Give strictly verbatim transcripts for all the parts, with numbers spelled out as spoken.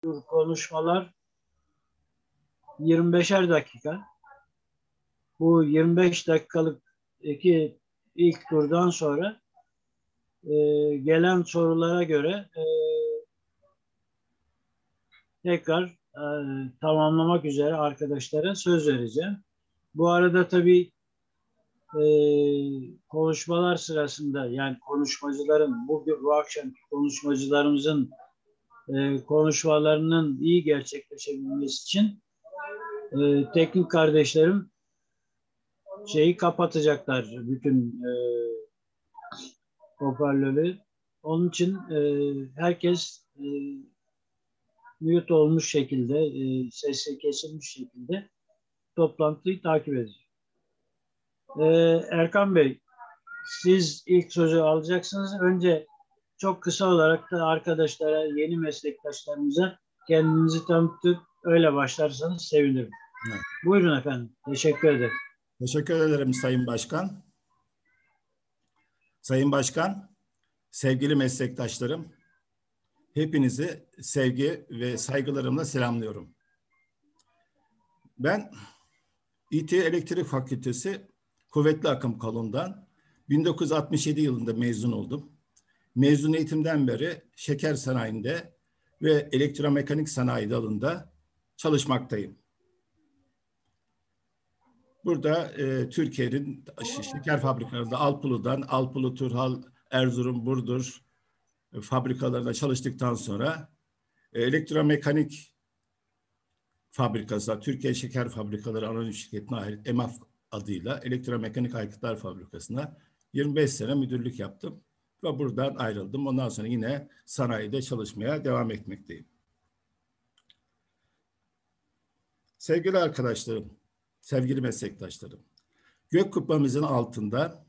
konuşmalar yirmi beşer dakika. Bu yirmi beş dakikalık iki ilk turdan sonra e, gelen sorulara göre e, tekrar e, tamamlamak üzere arkadaşlara söz vereceğim. Bu arada tabii e, konuşmalar sırasında, yani konuşmacıların, bu, bu akşam konuşmacılarımızın e, konuşmalarının iyi gerçekleşebilmesi için e, teknik kardeşlerim şeyi kapatacaklar, bütün e, hoparlörü. Onun için e, herkes e, mute olmuş şekilde, e, sesi kesilmiş şekilde toplantıyı takip edecek. E, Erkan Bey, siz ilk sözü alacaksınız. Önce çok kısa olarak da arkadaşlara, yeni meslektaşlarımıza kendinizi tanıtıp öyle başlarsanız sevinirim. Evet. Buyurun efendim. Teşekkür ederim. Teşekkür ederim Sayın Başkan. Sayın Başkan, sevgili meslektaşlarım, hepinizi sevgi ve saygılarımla selamlıyorum. Ben İTÜ Elektrik Fakültesi Kuvvetli Akım Kolundan bin dokuz yüz altmış yedi yılında mezun oldum. Mezuniyetimden beri şeker sanayinde ve elektromekanik sanayi dalında çalışmaktayım. Burada e, Türkiye'nin şeker fabrikalarında Alpulu'dan, Alpulu, Turhal, Erzurum, Burdur e, fabrikalarında çalıştıktan sonra e, elektromekanik fabrikası, Türkiye Şeker Fabrikaları Anonim Şirketi'ne ait EMAF adıyla Elektromekanik Aygıtlar Fabrikası'na yirmi beş sene müdürlük yaptım ve buradan ayrıldım. Ondan sonra yine sanayide çalışmaya devam etmekteyim. Sevgili arkadaşlarım, sevgili meslektaşlarım, gök kubbemizin altında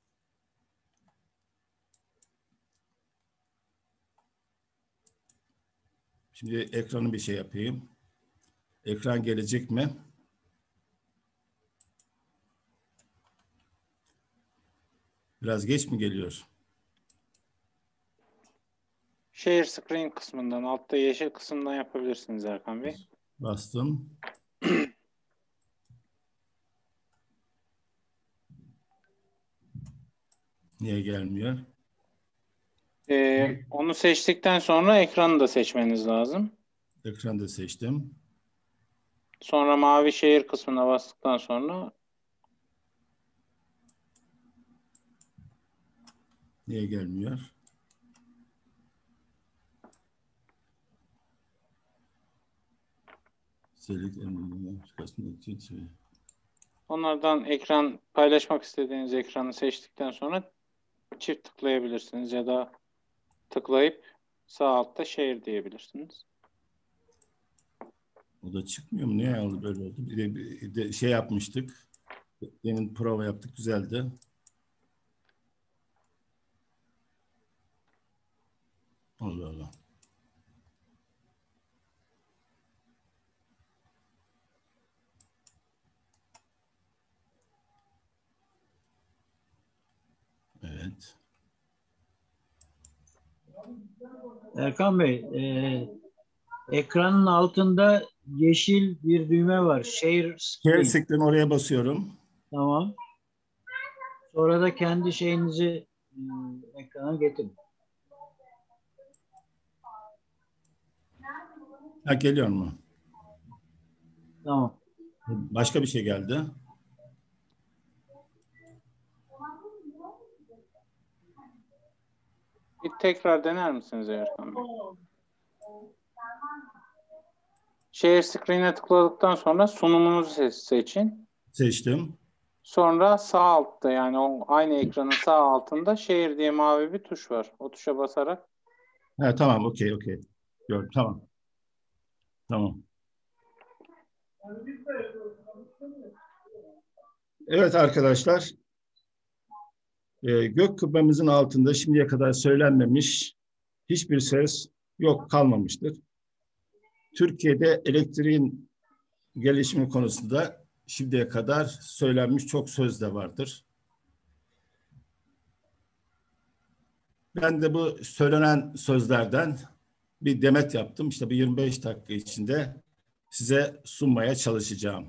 şimdi ekranı bir şey yapayım. Ekran gelecek mi? Biraz geç mi geliyor? Share screen kısmından, altta yeşil kısımdan yapabilirsiniz Erkan Bey. Bastım. Niye gelmiyor? Ee, onu seçtikten sonra ekranı da seçmeniz lazım. Ekranı da seçtim. Sonra mavi şehir kısmına bastıktan sonra Niye gelmiyor? onlardan ekran paylaşmak istediğiniz ekranı seçtikten sonra çift tıklayabilirsiniz ya da tıklayıp sağ altta share diyebilirsiniz. O da çıkmıyor mu? Niye oldu böyle oldu? Bir de, bir de şey yapmıştık. Demin prova yaptık. Güzeldi. Allah Allah. Evet. Erkan Bey, e, ekranın altında yeşil bir düğme var. Share screen. Share screen, oraya basıyorum. Tamam. Sonra da kendi şeyinizi e, ekrana getirin. Ha, geliyor mu? Tamam. Başka bir şey geldi. Bir tekrar dener misiniz Erkan Bey? Share screen'e tıkladıktan sonra sunumunuzu se seçin. Seçtim. Sonra sağ altta, yani o aynı ekranın sağ altında share diye mavi bir tuş var. O tuşa basarak. Ha, tamam, okey, okey. Gördüm, tamam. Tamam. Evet arkadaşlar. E, gök kubbemizin altında şimdiye kadar söylenmemiş hiçbir ses yok, kalmamıştır. Türkiye'de elektriğin gelişimi konusunda şimdiye kadar söylenmiş çok söz de vardır. Ben de bu söylenen sözlerden bir demet yaptım. İşte bir yirmi beş dakika içinde size sunmaya çalışacağım.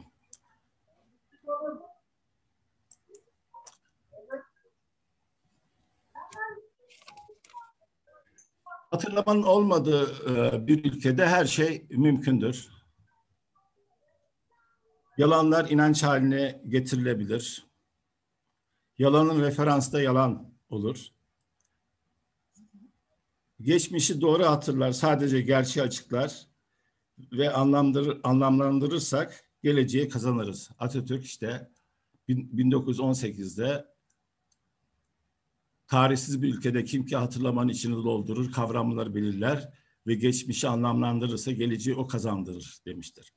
Hatırlamanın olmadığı bir ülkede her şey mümkündür. Yalanlar inanç haline getirilebilir. Yalanın referansı da yalan olur. Geçmişi doğru hatırlar, sadece gerçeği açıklar ve anlamlandırır, anlamlandırırsak geleceği kazanırız. Atatürk işte bin dokuz yüz on sekizde tarihsiz bir ülkede kim ki hatırlamanın içini doldurur, kavramları belirler ve geçmişi anlamlandırırsa geleceği o kazandırır demiştir.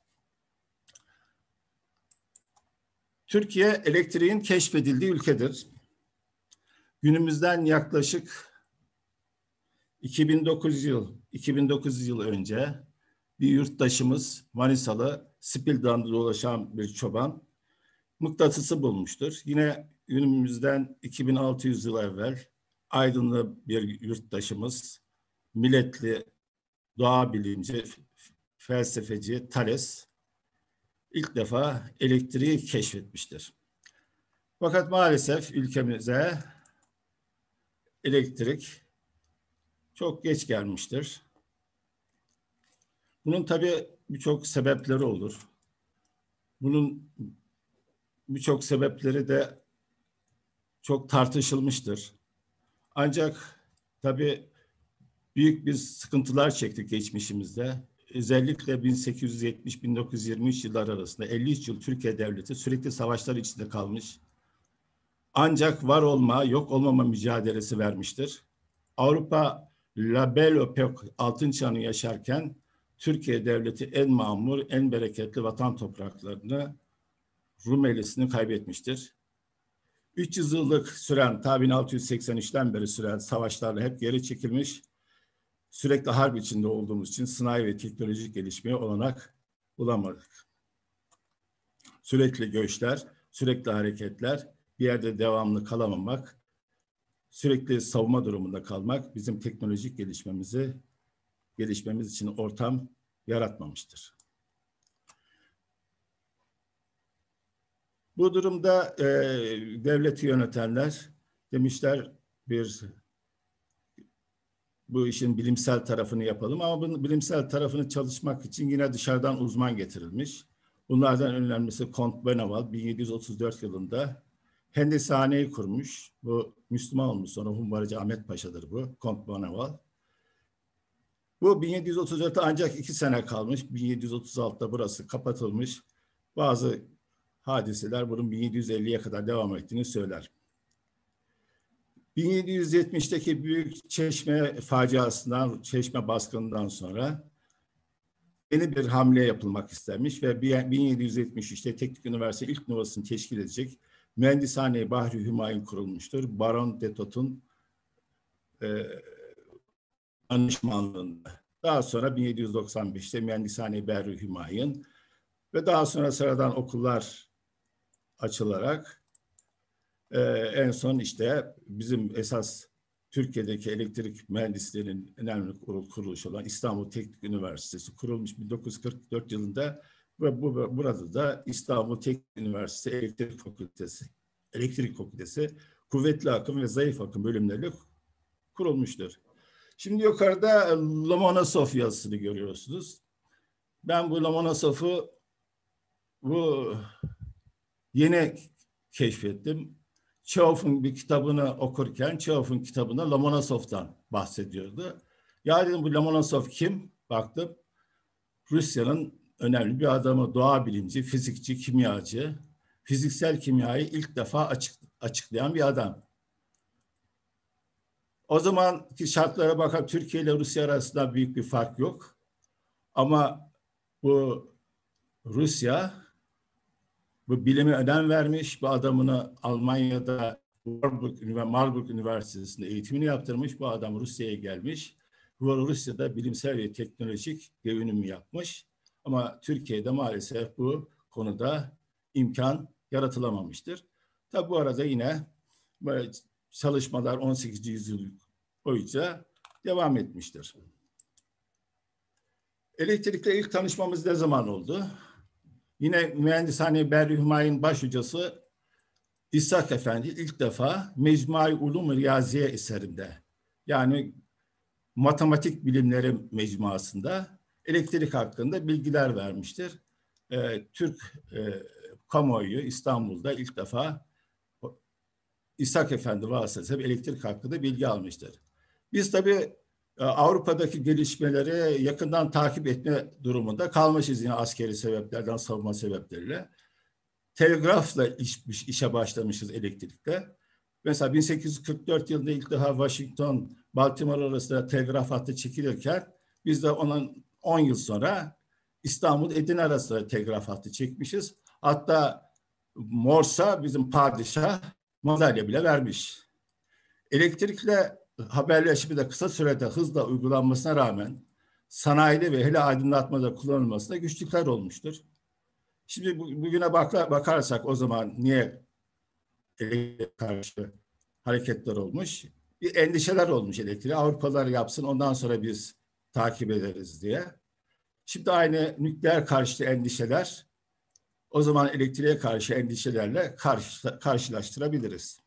Türkiye elektriğin keşfedildiği ülkedir. Günümüzden yaklaşık iki bin dokuz yıl, iki bin dokuz yıl önce bir yurttaşımız Manisalı Spildan'da dolaşan bir çoban mıknatısı bulmuştur. Yine günümüzden iki bin altı yüz yıl evvel Aydınlı bir yurttaşımız, milletli doğa bilimci, felsefeci Thales ilk defa elektriği keşfetmiştir. Fakat maalesef ülkemize elektrik çok geç gelmiştir. Bunun tabii birçok sebepleri olur. Bunun birçok sebepleri de çok tartışılmıştır. Ancak tabii büyük bir sıkıntılar çektik geçmişimizde. Özellikle bin sekiz yüz yetmiş bin dokuz yüz yirmi üç yıllar arasında elli üç yıl Türkiye Devleti sürekli savaşlar içinde kalmış. Ancak var olma, yok olmama mücadelesi vermiştir. Avrupa La Belle Époque altın çağını yaşarken Türkiye Devleti en mamur, en bereketli vatan topraklarını, Rumelisi'ni kaybetmiştir. üç yüz yıllık süren, ta bin altı yüz seksen üçten beri süren savaşlarla hep geri çekilmiş, sürekli harp içinde olduğumuz için sanayi ve teknolojik gelişmeye olanak bulamadık. Sürekli göçler, sürekli hareketler, bir yerde devamlı kalamamak, sürekli savunma durumunda kalmak bizim teknolojik gelişmemizi, gelişmemiz için ortam yaratmamıştır. Bu durumda e, devleti yönetenler demişler bir bu işin bilimsel tarafını yapalım ama bunun bilimsel tarafını çalışmak için yine dışarıdan uzman getirilmiş. Bunlardan en önemlisi Comte Bonneval bin yedi yüz otuz dört yılında Hendeshane'yi kurmuş. Bu Müslüman olmuş sonra Humbaracı Ahmet Paşa'dır bu Comte Bonneval. Bu bin yedi yüz otuz dörtte ancak iki sene kalmış. bin yedi yüz otuz altıda burası kapatılmış. Bazı hadiseler bunun bin yedi yüz elliye kadar devam ettiğini söyler. bin yedi yüz yetmişteki büyük Çeşme faciasından, Çeşme baskınından sonra yeni bir hamle yapılmak istenmiş ve bin yedi yüz yetmiş üçte Teknik Üniversite ilk nüvasını teşkil edecek Mühendishane Bahri Hümayun kurulmuştur. Baron de Tot'un e, danışmanlığında. Daha sonra bin yedi yüz doksan beşte Mühendishane Bahri Hümayun ve daha sonra sıradan okullar açılarak e, en son işte bizim esas Türkiye'deki elektrik mühendislerinin önemli kuruluşu olan İstanbul Teknik Üniversitesi kurulmuş bin dokuz yüz kırk dört yılında ve bu, burada da İstanbul Teknik Üniversitesi Elektrik Fakültesi, Elektrik Fakültesi kuvvetli akım ve zayıf akım bölümleri kurulmuştur. Şimdi yukarıda Lomonosov yazısını görüyorsunuz. Ben bu Lomonosov'u bu yeni keşfettim. Çehov'un bir kitabını okurken Çehov'un kitabında Lomonosov'dan bahsediyordu. Ya dedim bu Lomonosov kim? Baktım. Rusya'nın önemli bir adamı, doğa bilimci, fizikçi, kimyacı. Fiziksel kimyayı ilk defa açık, açıklayan bir adam. O zamanki şartlara bakıp Türkiye ile Rusya arasında büyük bir fark yok. Ama bu Rusya bu bilime önem vermiş, bu adamını Almanya'da Marburg, Marburg Üniversitesi'nde eğitimini yaptırmış, bu adam Rusya'ya gelmiş. Bu Rusya'da bilimsel ve teknolojik devrim yapmış. Ama Türkiye'de maalesef bu konuda imkan yaratılamamıştır. Tabi bu arada yine böyle çalışmalar on sekizinci yüzyıl boyunca devam etmiştir. Elektrikle ilk tanışmamız ne zaman oldu? Yine Mühendishane Berrihümayun başhocası İshak Efendi ilk defa Mecmua-i Ulûm-i Riyaziye eserinde, yani matematik bilimleri mecmuasında elektrik hakkında bilgiler vermiştir. Ee, Türk e, kamuoyu İstanbul'da ilk defa İshak Efendi vasıtasıyla elektrik hakkında bilgi almıştır. Biz tabii Avrupa'daki gelişmeleri yakından takip etme durumunda kalmışız yine askeri sebeplerden, savunma sebepleriyle. Telgrafla iş, işe başlamışız elektrikte. Mesela bin sekiz yüz kırk dört yılında ilk defa Washington, Baltimore arasında telgraf hattı çekilirken biz de onun on yıl sonra İstanbul, Edirne arasında telgraf hattı çekmişiz. Hatta Morse'a bizim padişah madalya bile vermiş. Elektrikle haberleşme de kısa sürede hızla uygulanmasına rağmen sanayide ve hele aydınlatmada kullanılmasında güçlükler olmuştur. Şimdi bugüne bakarsak o zaman niye elektriğe karşı hareketler olmuş? Bir endişeler olmuş elektriği. Avrupalılar yapsın ondan sonra biz takip ederiz diye. Şimdi aynı nükleer karşıtı endişeler o zaman elektriğe karşı endişelerle karşı, karşılaştırabiliriz.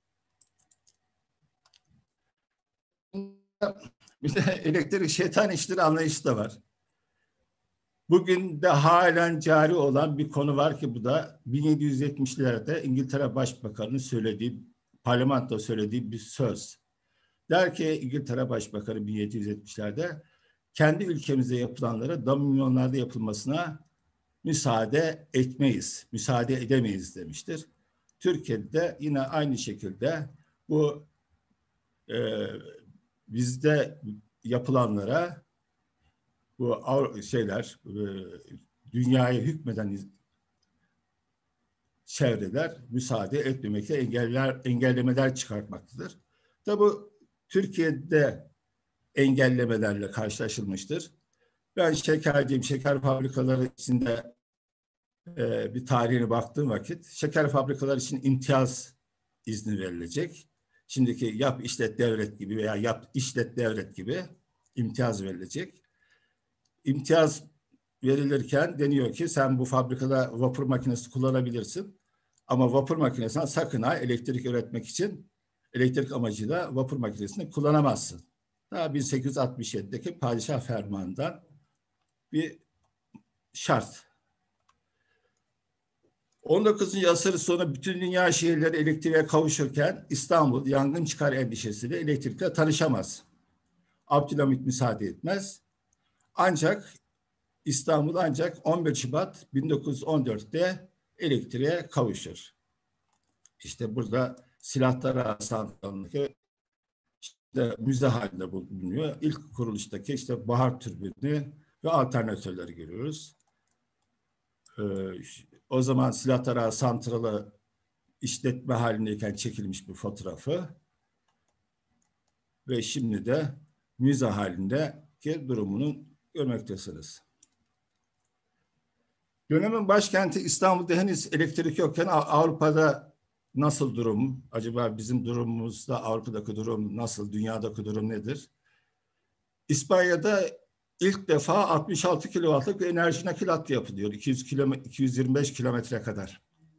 Bir de elektrik şeytan işleri anlayışı da var. Bugün de halen cari olan bir konu var ki bu da bin yedi yüz yetmişlerde İngiltere Başbakanı'nın söylediği, parlamentoda söylediği bir söz. Der ki İngiltere Başbakanı bin yedi yüz yetmişlerde kendi ülkemizde yapılanlara dominyonlarda yapılmasına müsaade etmeyiz, müsaade edemeyiz demiştir. Türkiye'de yine aynı şekilde bu e, bizde yapılanlara bu şeyler, dünyaya hükmeden çevreler müsaade etmemekte, engeller, engellemeler çıkartmaktadır. Tabi bu Türkiye'de engellemelerle karşılaşılmıştır. Ben şekerciyim, şeker fabrikaları içinde e, bir tarihine baktığım vakit, şeker fabrikaları için imtiyaz izni verilecek. Şimdiki yap işlet devret gibi veya yap işlet devret gibi imtiyaz verilecek. İmtiyaz verilirken deniyor ki sen bu fabrikada vapur makinesi kullanabilirsin. Ama vapur makinesine sakın ha elektrik üretmek için elektrik amacıyla vapur makinesini kullanamazsın. Daha bin sekiz yüz altmış yedideki padişah fermanından bir şart. on dokuzuncu asır sonu bütün dünya şehirleri elektriğe kavuşurken İstanbul yangın çıkar endişesiyle elektrikle tanışamaz. Abdülhamit müsaade etmez. Ancak İstanbul ancak on bir Şubat bin dokuz yüz on dörtte elektriğe kavuşur. İşte burada Silahlar Santralı'ndaki işte müze halinde bulunuyor. İlk kuruluştaki işte bahar türbini ve alternatörleri görüyoruz. Ee, o zaman Silahlar Santralı işletme halindeyken çekilmiş bir fotoğrafı ve şimdi de müze halindeki durumunu görmektesiniz. Dönemin başkenti İstanbul'da henüz elektrik yokken Avrupa'da nasıl durum? Acaba bizim durumumuzda Avrupa'daki durum nasıl? Dünyadaki durum nedir? İspanya'da ilk defa altmış altı kilowattlık bir enerji nakil hattı yapılıyor. iki yüz kilometre, iki yüz yirmi beş kilometre kadar.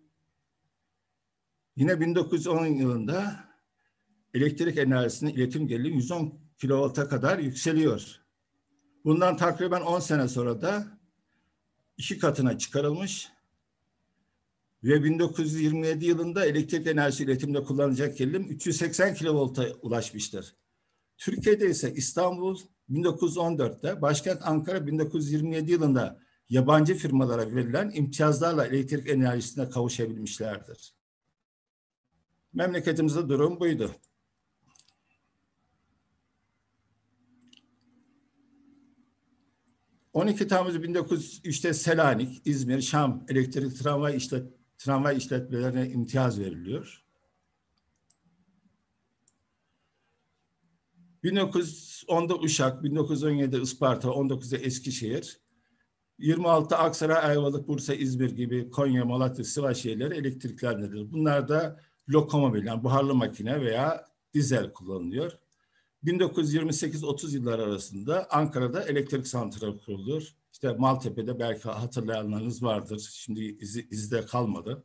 Yine bin dokuz yüz on yılında elektrik enerjisinin iletim geriliği yüz on kilovolta kadar yükseliyor. Bundan takriben on sene sonra da iki katına çıkarılmış ve bin dokuz yüz yirmi yedi yılında elektrik enerjisi iletimde kullanılacak gerilim üç yüz seksen kilovolta ulaşmıştır. Türkiye'de ise İstanbul bin dokuz yüz on dörtte, başkent Ankara bin dokuz yüz yirmi yedi yılında yabancı firmalara verilen imtiyazlarla elektrik enerjisine kavuşabilmişlerdir. Memleketimizde durum buydu. on iki Temmuz bin dokuz yüz üçte Selanik, İzmir, Şam elektrik tramvay, işlet, tramvay işletmelerine imtiyaz veriliyor. bin dokuz yüz onda Uşak, bin dokuz yüz on yedide Isparta, on dokuzda Eskişehir, yirmi altı Aksaray, Ayvalık, Bursa, İzmir gibi Konya, Malatya, Sivas şehirleri elektriklendirir. Bunlar da lokomobil, yani buharlı makine veya dizel kullanılıyor. bin dokuz yüz yirmi sekiz otuz yıllar arasında Ankara'da elektrik santrali kurulur. İşte Maltepe'de belki hatırlayanlarınız vardır. Şimdi izi, izde kalmadı.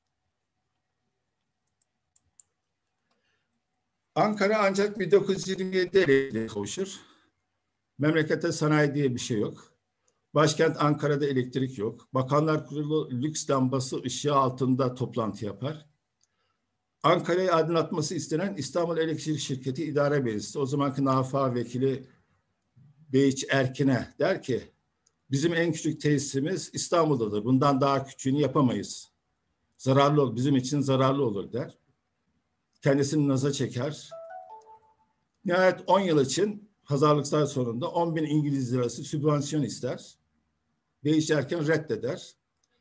Ankara ancak bin dokuz yüz yirmi yedide elektriğe kavuşur. Memlekette sanayi diye bir şey yok. Başkent Ankara'da elektrik yok. Bakanlar Kurulu lüks lambası ışığı altında toplantı yapar. Ankara'yı aydınlatması istenen İstanbul Elektrik Şirketi İdare Meclisi, o zamanki N A F A Vekili Beyiç Erkin'e der ki, bizim en küçük tesisimiz İstanbul'dadır. Bundan daha küçüğünü yapamayız. Zararlı olur, bizim için zararlı olur der. Kendisini naza çeker. Nihayet on yıl için pazarlıklar sonunda on bin İngiliz lirası sübvansiyon ister. Beyiç Erkin reddeder.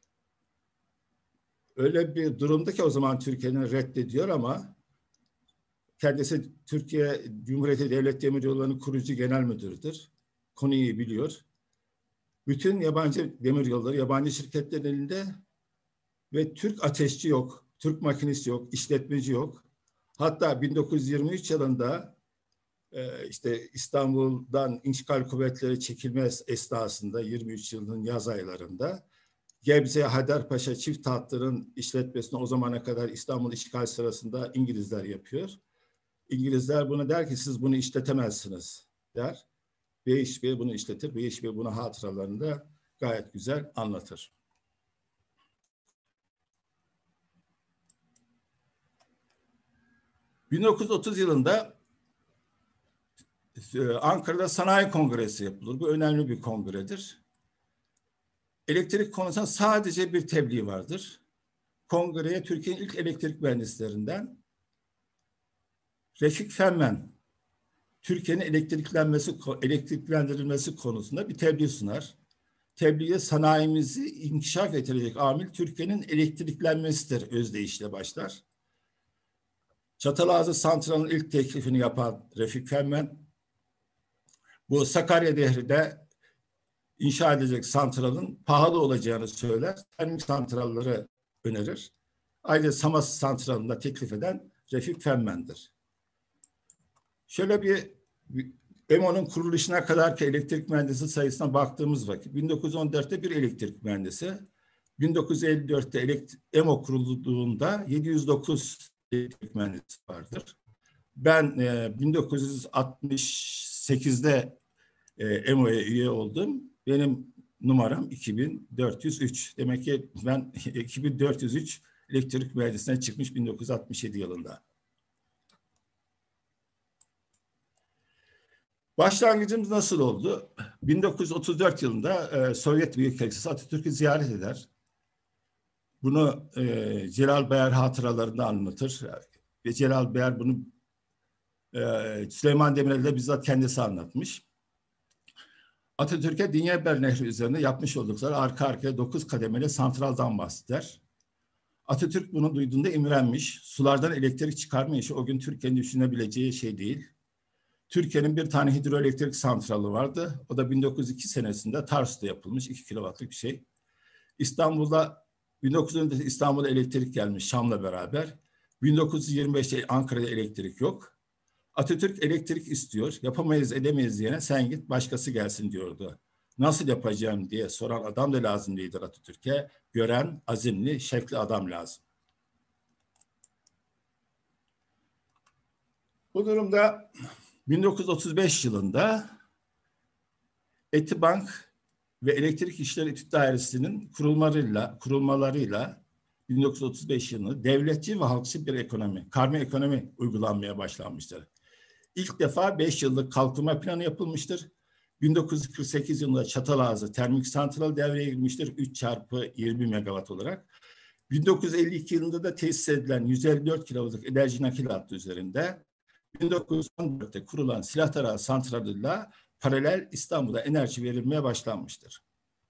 Öyle bir durumda ki o zaman Türkiye'nin reddediyor ama kendisi Türkiye Cumhuriyeti Devlet Demiryolları'nın kurucu genel müdürüdür. Konuyu biliyor. Bütün yabancı demiryolları yabancı şirketlerin elinde ve Türk ateşçi yok, Türk makinist yok, işletmeci yok. Hatta bin dokuz yüz yirmi üç yılında e, işte İstanbul'dan İşgal Kuvvetleri çekilme esnasında yirmi üç yılının yaz aylarında Gebze Haydarpaşa çift hatların işletmesini o zamana kadar İstanbul işgal sırasında İngilizler yapıyor. İngilizler buna der ki siz bunu işletemezsiniz der. Beyiç Bey bunu işletir. Beyiç Bey bunu hatıralarında gayet güzel anlatır. bin dokuz yüz otuz yılında Ankara'da Sanayi Kongresi yapılır. Bu önemli bir kongredir. Elektrik konusunda sadece bir tebliğ vardır. Kongreye Türkiye'nin ilk elektrik mühendislerinden Refik Fenmen, Türkiye'nin elektriklenmesi, elektriklendirilmesi konusunda bir tebliğ sunar. Tebliğe sanayimizi inkişaf ettirecek amil Türkiye'nin elektriklenmesidir özdeyişle başlar. Çatalazı Santralı'nın ilk teklifini yapan Refik Fenmen, bu Sakarya Nehri'de inşa edilecek santralın pahalı olacağını söyler. Termik santralları önerir. Ayrıca Samas santralında teklif eden Refik Fenmen'dir. Şöyle bir E M O'nun kuruluşuna kadar ki elektrik mühendisi sayısına baktığımız vakit bin dokuz yüz on dörtte bir elektrik mühendisi, bin dokuz yüz elli dörtte E M O kurulduğunda yedi yüz dokuz elektrik mühendisi vardır. Ben e, bin dokuz yüz altmış sekizde e, E M O'ya üye oldum. Benim numaram iki bin dört yüz üç. Demek ki ben iki bin dört yüz üç elektrik mühendisine çıkmış bin dokuz yüz altmış yedi yılında. Başlangıcımız nasıl oldu? bin dokuz yüz otuz dört yılında e, Sovyet Büyükelçisi Atatürk'ü ziyaret eder. Bunu e, Celal Bayar hatıralarında anlatır. Ve Celal Bayar bunu e, Süleyman Demirel'de bizzat kendisi anlatmış. Atatürk'e Dinyeber Nehri üzerinde yapmış oldukları arka arkaya dokuz kademeli santraldan bahseder. Atatürk bunu duyduğunda imrenmiş. Sulardan elektrik çıkarma işi o gün Türkiye'nin düşünebileceği şey değil. Türkiye'nin bir tane hidroelektrik santralı vardı. O da bin dokuz yüz iki senesinde Tarsus'ta yapılmış. iki kilowattlık bir şey. İstanbul'da bin dokuz yüz on'da İstanbul'a elektrik gelmiş Şam'la beraber. bin dokuz yüz yirmi beşte Ankara'da elektrik yok. Atatürk elektrik istiyor. Yapamayız edemeyiz diyene sen git başkası gelsin diyordu. Nasıl yapacağım diye soran adam da lazım değildir Atatürk'e. Gören, azimli, şevkli adam lazım. Bu durumda bin dokuz yüz otuz beş yılında Etibank ve Elektrik İşleri Etüt Dairesi'nin kurulmalarıyla, kurulmalarıyla bin dokuz yüz otuz beş yılında devletçi ve halkçı bir ekonomi, karma ekonomi uygulanmaya başlanmıştır. İlk defa beş yıllık kalkınma planı yapılmıştır. bin dokuz yüz kırk sekiz yılında Çatalazı Termik Santral devreye girmiştir. üç çarpı yirmi megawatt olarak. bin dokuz yüz elli iki yılında da tesis edilen yüz elli dört kilowattlık enerji nakil hattı üzerinde bin dokuz yüz on dörtte kurulan Silahtar Santralı'yla paralel İstanbul'a enerji verilmeye başlanmıştır.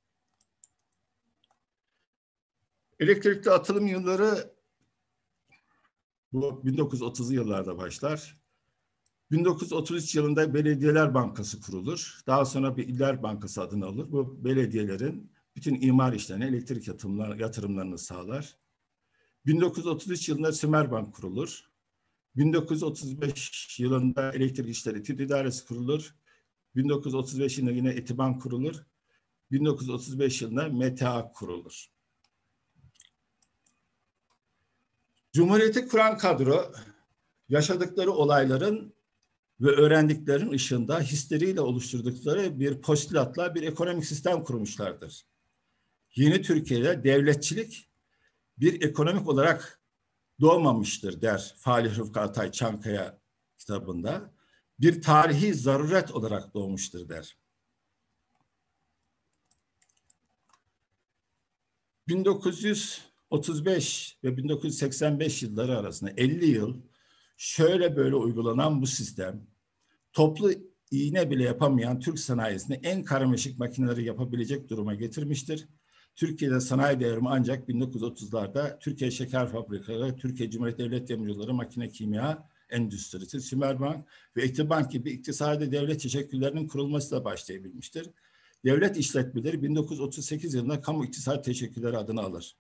Elektrikli atılım yılları bu bin dokuz yüz otuzlu yıllarda başlar. bin dokuz yüz otuz üç yılında Belediyeler Bankası kurulur. Daha sonra bir İller Bankası adını alır. Bu belediyelerin bütün imar işlerine elektrik yatırımlarını sağlar. bin dokuz yüz otuz üç yılında Sümerbank kurulur. bin dokuz yüz otuz beş yılında Elektrik İşleri Etüt İdaresi kurulur. bin dokuz yüz otuz beş yılında yine Etibank kurulur. bin dokuz yüz otuz beş yılında M T A kurulur. Cumhuriyeti kuran kadro yaşadıkları olayların ve öğrendiklerinin ışığında hisleriyle oluşturdukları bir postulatla bir ekonomik sistem kurmuşlardır. Yeni Türkiye'de devletçilik bir ekonomik olarak doğmamıştır der Falih Rıfkı Atay Çankaya kitabında. Bir tarihi zaruret olarak doğmuştur der. bin dokuz yüz otuz beş ve bin dokuz yüz seksen beş yılları arasında elli yıl şöyle böyle uygulanan bu sistem toplu iğne bile yapamayan Türk sanayisini en karmaşık makineleri yapabilecek duruma getirmiştir. Türkiye'de sanayi devrimi ancak bin dokuz yüz otuzlarda Türkiye Şeker Fabrikaları, Türkiye Cumhuriyeti Devlet Demircileri, Makine Kimya Endüstrisi, Sümerbank ve Etibank gibi iktisadi devlet teşekküllerinin kurulmasıyla başlayabilmiştir. Devlet işletmeleri bin dokuz yüz otuz sekiz yılında kamu iktisadi teşekkülleri adını alır.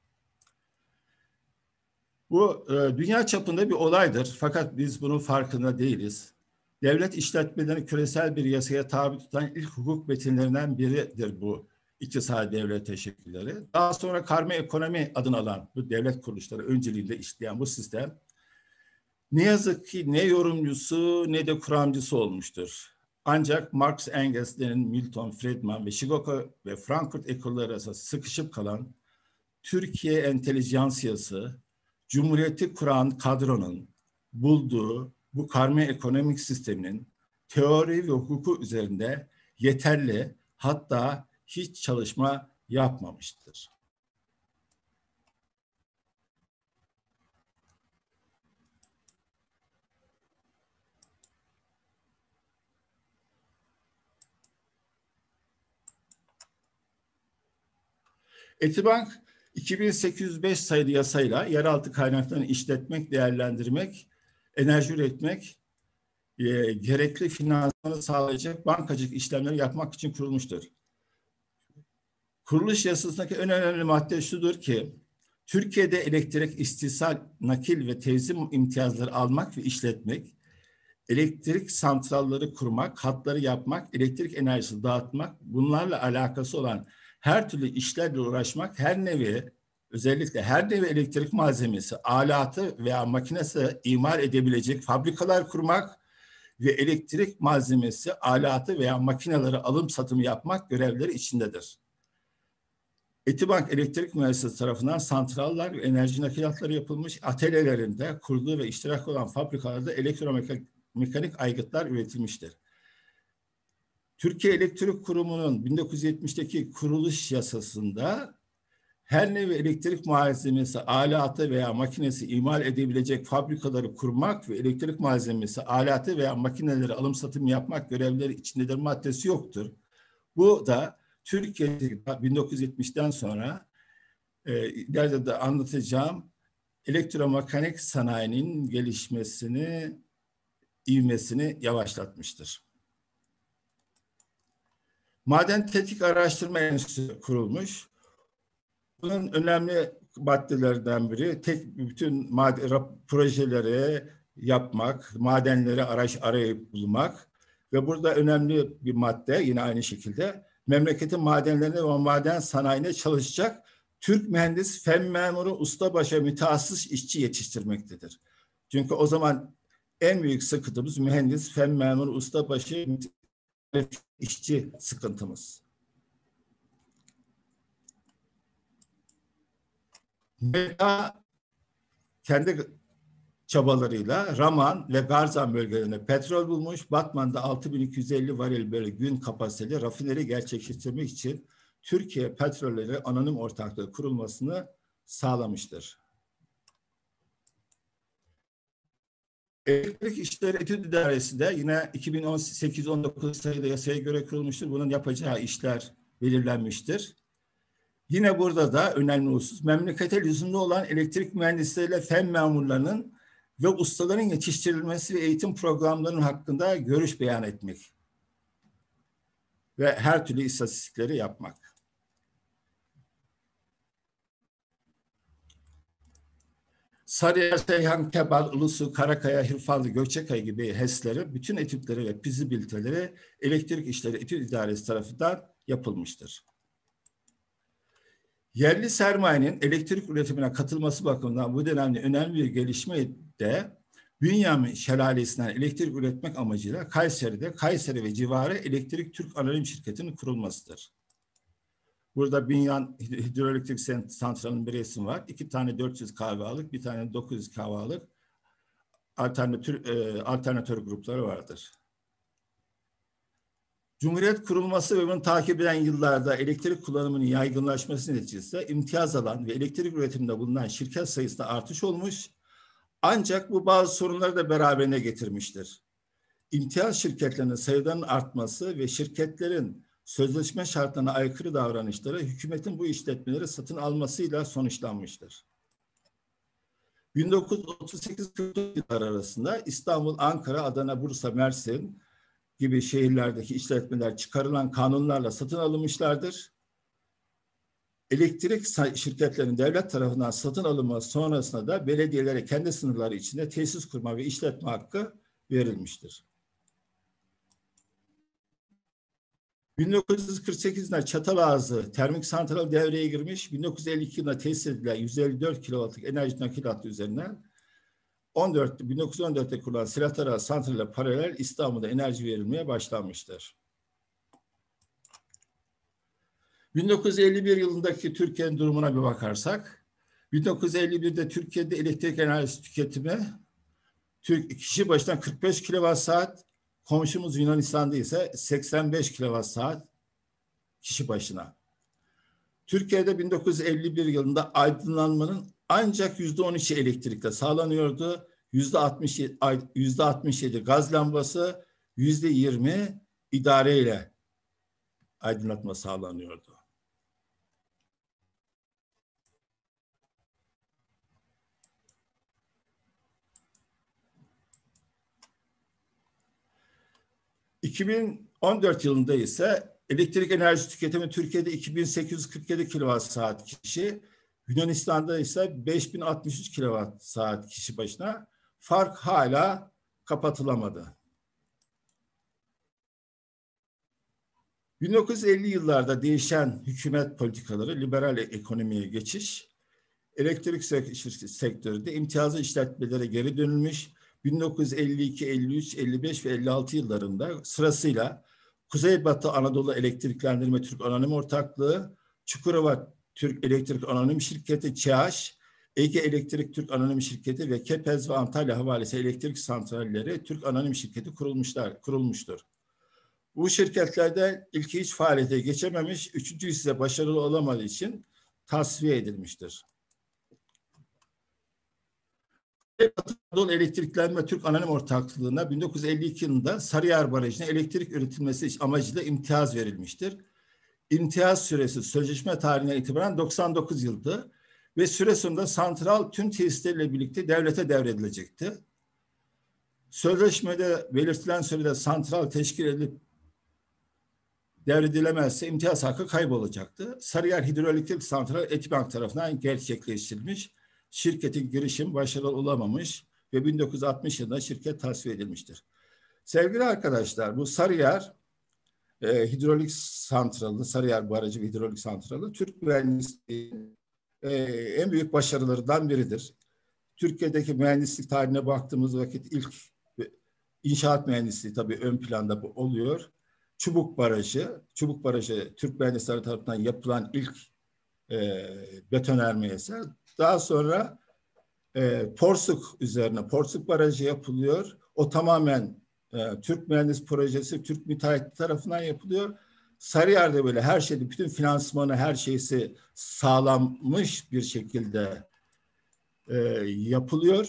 Bu e, dünya çapında bir olaydır fakat biz bunun farkında değiliz. Devlet işletmelerini küresel bir yasaya tabi tutan ilk hukuk metinlerinden biridir bu iktisadi devlet teşekkülleri. Daha sonra karma ekonomi adını alan bu devlet kuruluşları önceliğinde işleyen bu sistem ne yazık ki ne yorumcusu ne de kuramcısı olmuştur. Ancak Marx, Engels, Lenin, Milton, Friedman ve Chicago ve Frankfurt ekolleri arasında sıkışıp kalan Türkiye entelijansiyası, Cumhuriyeti kuran kadronun bulduğu bu karma ekonomik sisteminin teori ve hukuku üzerinde yeterli hatta hiç çalışma yapmamıştır. Etibank iki bin sekiz yüz beş sayılı yasayla yeraltı kaynaklarını işletmek, değerlendirmek, enerji üretmek, e, gerekli finansmanı sağlayacak bankacılık işlemleri yapmak için kurulmuştur. Kuruluş yasasındaki en önemli madde şudur ki, Türkiye'de elektrik istisal, nakil ve tevzim imtiyazları almak ve işletmek, elektrik santralları kurmak, hatları yapmak, elektrik enerjisi dağıtmak, bunlarla alakası olan her türlü işlerle uğraşmak, her nevi, özellikle her nevi elektrik malzemesi, alatı veya makinesi imal edebilecek fabrikalar kurmak ve elektrik malzemesi, alatı veya makineleri alım satımı yapmak görevleri içindedir. Etibank Elektrik Mühendisliği tarafından santraller ve enerji nakilatları yapılmış, atölyelerinde kurduğu ve iştirak olan fabrikalarda elektromekanik aygıtlar üretilmiştir. Türkiye Elektrik Kurumu'nun bin dokuz yüz yetmişteki kuruluş yasasında her nevi elektrik malzemesi, alatı veya makinesi imal edebilecek fabrikaları kurmak ve elektrik malzemesi, alatı veya makineleri alım satım yapmak görevleri içindedir maddesi yoktur. Bu da Türkiye'de bin dokuz yüz yetmişten sonra e, ileride de anlatacağım elektromekanik sanayinin gelişmesini, ivmesini yavaşlatmıştır. Maden Tetkik Araştırma Enstitüsü kurulmuş. Bunun önemli maddelerden biri tek bütün maden, projeleri yapmak, madenleri araş, arayıp bulmak ve burada önemli bir madde yine aynı şekilde memleketin madenlerine ve maden sanayine çalışacak Türk mühendis, fen memuru, ustabaşı, mütehassıs işçi yetiştirmektedir. Çünkü o zaman en büyük sıkıntımız mühendis, fen memuru, ustabaşı, işçi sıkıntımız. M T A kendi çabalarıyla Raman ve Garzan bölgelerinde petrol bulmuş. Batman'da altı bin iki yüz elli varil böyle gün kapasiteli rafineri gerçekleştirmek için Türkiye Petrolleri Anonim Ortaklığı kurulmasını sağlamıştır. Elektrik İşleri Etüt İdaresi de yine iki bin on sekiz on dokuz sayılı yasaya göre kurulmuştur. Bunun yapacağı işler belirlenmiştir. Yine burada da önemli husus memlekete lüzumlu olan elektrik mühendisleriyle fen memurlarının ve ustaların yetiştirilmesi ve eğitim programlarının hakkında görüş beyan etmek ve her türlü istatistikleri yapmak. Sarıyer, Seyhan, Kebal, Ulusu, Karakaya, Hirfanlı, Gökçekaya gibi HES'leri, bütün etütleri ve fizibiliteleri elektrik işleri etüt idaresi tarafından yapılmıştır. Yerli sermayenin elektrik üretimine katılması bakımından bu dönemde önemli bir gelişme de Bünyamin Şelalesi'nden elektrik üretmek amacıyla Kayseri'de Kayseri ve civarı Elektrik Türk Anonim Şirketi'nin kurulmasıdır. Burada Bünyan Hidroelektrik Santralı'nın bir resim var. İki tane dört yüz kahvalık, bir tane dokuz yüz kahvalık alternatör, e, alternatör grupları vardır. Cumhuriyet kurulması ve bunu takip eden yıllarda elektrik kullanımının yaygınlaşması neticesinde imtiyaz alan ve elektrik üretiminde bulunan şirket sayısında artış olmuş. Ancak bu bazı sorunları da beraberine getirmiştir. İmtiyaz şirketlerinin sayılarının artması ve şirketlerin sözleşme şartlarına aykırı davranışları hükümetin bu işletmeleri satın almasıyla sonuçlanmıştır. bin dokuz yüz otuz sekiz kırk dört yılları arasında İstanbul, Ankara, Adana, Bursa, Mersin gibi şehirlerdeki işletmeler çıkarılan kanunlarla satın alınmışlardır. Elektrik şirketlerinin devlet tarafından satın alınması sonrasında da belediyelere kendi sınırları içinde tesis kurma ve işletme hakkı verilmiştir. bin dokuz yüz kırk sekiz'de Çatalazı termik santral devreye girmiş. bin dokuz yüz elli iki yılında tesis edilen yüz elli dört kilowattlık enerji nakil hattı üzerinden on dört, bin dokuz yüz on dört'te kurulan Silahlara santrale paralel İstanbul'da enerji verilmeye başlanmıştır. bin dokuz yüz elli bir yılındaki Türkiye'nin durumuna bir bakarsak, bin dokuz yüz elli bir'de Türkiye'de elektrik enerjisi tüketimi Türk kişi başına kırk beş kilowatt saat, komşumuz Yunanistan'da ise seksen beş kilowatt saat kişi başına. Türkiye'de bin dokuz yüz elli bir yılında aydınlanmanın ancak yüzde on üçü elektrikle sağlanıyordu. Yüzde altmış yedi gaz lambası, yüzde yirmi idareyle aydınlatma sağlanıyordu. iki bin on dört yılında ise elektrik enerji tüketimi Türkiye'de iki bin sekiz yüz kırk yedi kilowatt saat kişi, Yunanistan'da ise beş bin altmış üç kilowatt saat kişi başına. Fark hala kapatılamadı. bin dokuz yüz elli yıllarda değişen hükümet politikaları, liberal ekonomiye geçiş, elektrik sektöründe imtiyazlı işletmelere geri dönülmüş. bin dokuz yüz elli iki, elli üç, elli beş ve elli altı yıllarında sırasıyla Kuzeybatı Anadolu Elektriklendirme Türk Anonim Ortaklığı, Çukurova Türk Elektrik Anonim Şirketi, ÇEAŞ, Ege Elektrik Türk Anonim Şirketi ve Kepez ve Antalya Havalesi Elektrik Santralleri Türk Anonim Şirketi kurulmuşlar, kurulmuştur. Bu şirketlerde ilki hiç faaliyete geçememiş, üçüncü ise başarılı olamadığı için tasfiye edilmiştir. Anadolu Elektriklendirme Türk Anonim Ortaklığı'na bin dokuz yüz elli iki yılında Sarıyer Barajı'na elektrik üretilmesi amacıyla imtiyaz verilmiştir. İmtiyaz süresi sözleşme tarihine itibaren doksan dokuz yıldı ve süre sonunda santral tüm tesisleriyle birlikte devlete devredilecekti. Sözleşmede belirtilen sürede santral teşkil edilip devredilemezse imtiyaz hakkı kaybolacaktı. Sarıyer Hidroelektrik Santrali Etibank tarafından gerçekleştirilmiş. Şirketin girişim başarılı olamamış ve bin dokuz yüz altmış yılında şirket tasfiye edilmiştir. Sevgili arkadaşlar, bu Sarıyer e, Hidrolik Santralı, Sarıyer Barajı ve Hidrolik Santralı Türk mühendisliğinin e, en büyük başarılarından biridir. Türkiye'deki mühendislik tarihine baktığımız vakit ilk inşaat mühendisliği tabii ön planda bu oluyor. Çubuk Barajı, Çubuk Barajı Türk mühendisleri tarafından yapılan ilk e, betonarme eser. Daha sonra e, Porsuk üzerine Porsuk Barajı yapılıyor. O tamamen e, Türk Mühendis Projesi, Türk müteahhit tarafından yapılıyor. Sarıyer'de böyle her şeyde, bütün finansmanı, her şeysi sağlanmış bir şekilde e, yapılıyor.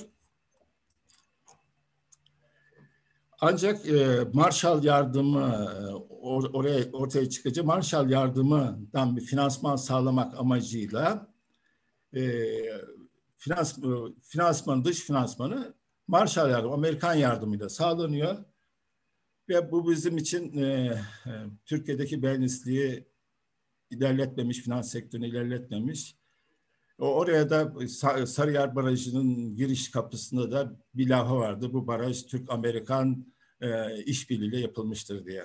Ancak e, Marshall yardımı e, or, oraya ortaya çıkınca Marshall yardımından bir finansman sağlamak amacıyla e, finans, finansman, dış finansmanı Marshall yardımı, Amerikan yardımıyla sağlanıyor. Ve bu bizim için e, e, Türkiye'deki mühendisliği ilerletmemiş, finans sektörünü ilerletmemiş. Oraya da Sarıyer Barajı'nın giriş kapısında da bir lafı vardı. Bu baraj Türk-Amerikan e, işbirliğiyle yapılmıştır diye.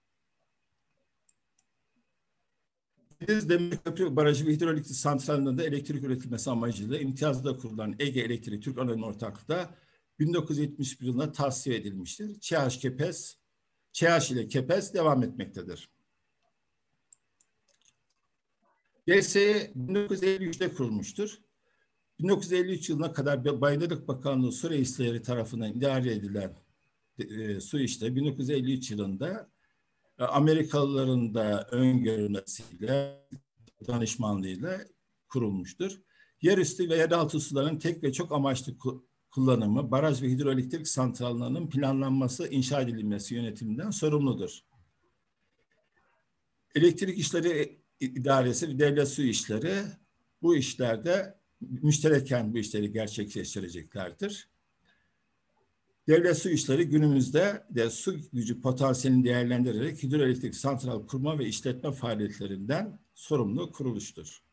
Deniz Demirköprü Barajı ve Hidroelektrik Santrali'nde de elektrik üretilmesi amacıyla imtiyazda kurulan Ege Elektrik Türk Anonim Ortaklığı bin dokuz yüz yetmiş bir yılında tasfiye edilmiştir. ÇEHAŞ Kepez, ÇEHAŞ ile Kepez devam etmektedir. G S E bin dokuz yüz elli üçte kurulmuştur. bin dokuz yüz elli üç yılına kadar Baydınlık Bakanlığı su reisleri tarafından idare edilen e, su işleri bin dokuz yüz elli üç yılında e, Amerikalıların da öngörülmesiyle, danışmanlığıyla kurulmuştur. Yerüstü ve yeraltı suların tek ve çok amaçlı kullanımı, baraj ve hidroelektrik santrallerinin planlanması, inşa edilmesi yönetiminden sorumludur. Elektrik İşleri İdaresi ve Devlet Su İşleri bu işlerde müştereken bu işleri gerçekleştireceklerdir. Devlet Su İşleri günümüzde de su gücü potansiyelini değerlendirerek hidroelektrik santral kurma ve işletme faaliyetlerinden sorumlu kuruluştur.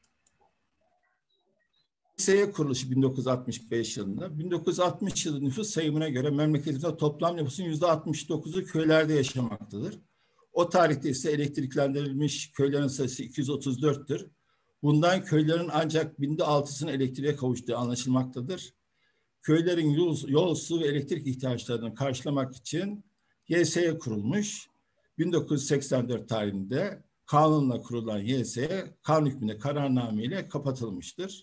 G S E kuruluşu bin dokuz yüz altmış beş yılında. bin dokuz yüz altmış yılı nüfus sayımına göre memleketimizde toplam nüfusun yüzde altmış dokuzu köylerde yaşamaktadır. O tarihte ise elektriklendirilmiş köylerin sayısı iki yüz otuz dörttür. Bundan köylerin ancak binde altısının elektriğe kavuştuğu anlaşılmaktadır. Köylerin yol, yol, su ve elektrik ihtiyaçlarını karşılamak için Y S E kurulmuş. bin dokuz yüz seksen dört tarihinde kanunla kurulan Y S E, kanun hükmünde kararname ile kapatılmıştır.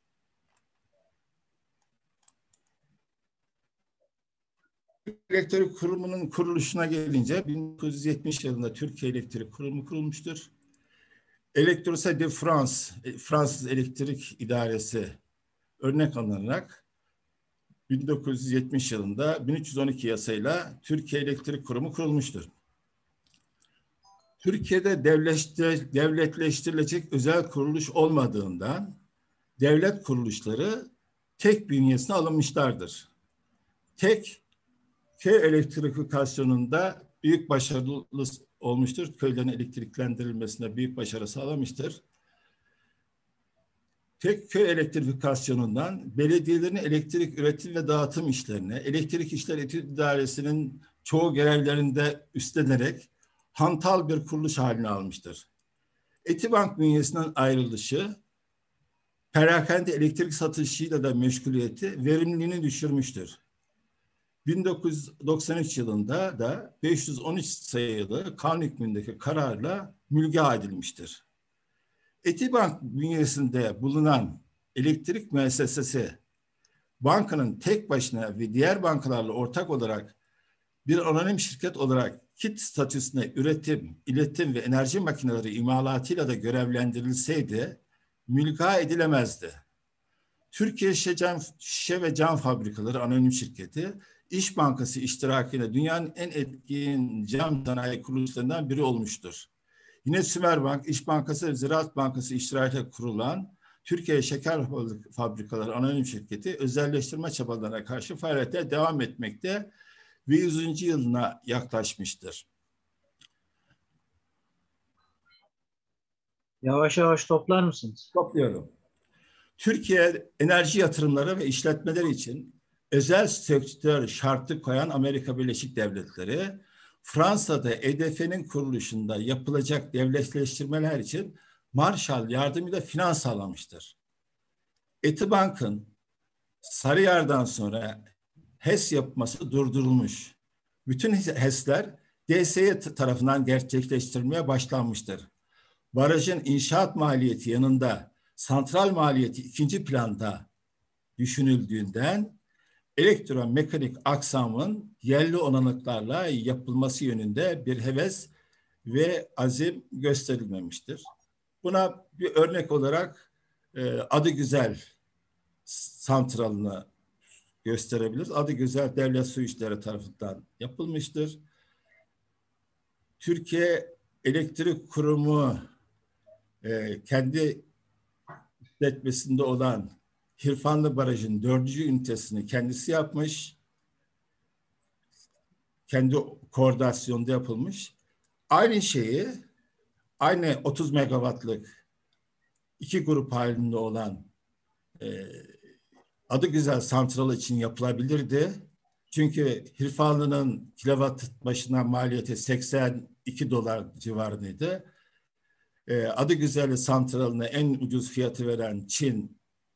Elektrik Kurumu'nun kuruluşuna gelince bin dokuz yüz yetmiş yılında Türkiye Elektrik Kurumu kurulmuştur. Elektrosite de France, Fransız Elektrik İdaresi örnek alınarak bin dokuz yüz yetmiş yılında bin üç yüz on iki yasayla Türkiye Elektrik Kurumu kurulmuştur. Türkiye'de devletleştirilecek özel kuruluş olmadığından devlet kuruluşları tek bünyesine alınmışlardır. Tek köy elektrifikasyonunda büyük başarılı olmuştur. Köylerin elektriklendirilmesinde büyük başarı sağlamıştır. Tek köy elektrifikasyonundan belediyelerin elektrik üretim ve dağıtım işlerine, elektrik işleri etüt idaresinin çoğu görevlerinde üstlenerek hantal bir kuruluş haline almıştır. Etibank bünyesinden ayrılışı, perakende elektrik satışıyla da meşguliyeti verimliliğini düşürmüştür. bin dokuz yüz doksan üç yılında da beş yüz on üç sayılı kanun hükmündeki kararla mülga edilmiştir. Etibank bünyesinde bulunan elektrik müessesesi bankanın tek başına ve diğer bankalarla ortak olarak bir anonim şirket olarak kit statüsüne üretim, iletim ve enerji makineleri imalatıyla da görevlendirilseydi mülga edilemezdi. Türkiye Şişe, Cam, Şişe ve Cam Fabrikaları Anonim Şirketi, İş Bankası iştirakiyle dünyanın en etkin cam sanayi kuruluşlarından biri olmuştur. Yine Sümerbank, İş Bankası ve Ziraat Bankası iştirakiyle kurulan Türkiye Şeker Fabrikaları Anonim Şirketi özelleştirme çabalarına karşı faaliyete devam etmekte ve yüzüncü yılına yaklaşmıştır. Yavaş yavaş toplar mısınız? Topluyorum. Türkiye enerji yatırımları ve işletmeleri için özel sektör şartı koyan Amerika Birleşik Devletleri, Fransa'da E D F'nin kuruluşunda yapılacak devletleştirmeler için Marshall yardımıyla finans sağlamıştır. Etibank'ın Sarıyer'den sonra H E S yapması durdurulmuş. Bütün H E S'ler D S E tarafından gerçekleştirilmeye başlanmıştır. Barajın inşaat maliyeti yanında santral maliyeti ikinci planda düşünüldüğünden elektromekanik aksamın yerli olanaklarla yapılması yönünde bir heves ve azim gösterilmemiştir. Buna bir örnek olarak e, Adıgüzel santralını gösterebiliriz. Adıgüzel Devlet Su İşleri tarafından yapılmıştır. Türkiye Elektrik Kurumu e, kendi işletmesinde olan Hirfanlı Barajı'nın dördüncü ünitesini kendisi yapmış. Kendi koordinasyonda yapılmış. Aynı şeyi, aynı otuz megawattlık iki grup halinde olan e, Adıgüzel Santralı için yapılabilirdi. Çünkü Hirfanlı'nın kilowatt başına maliyeti seksen iki dolar civarındaydı. E, Adıgüzel Santralı'na en ucuz fiyatı veren Çin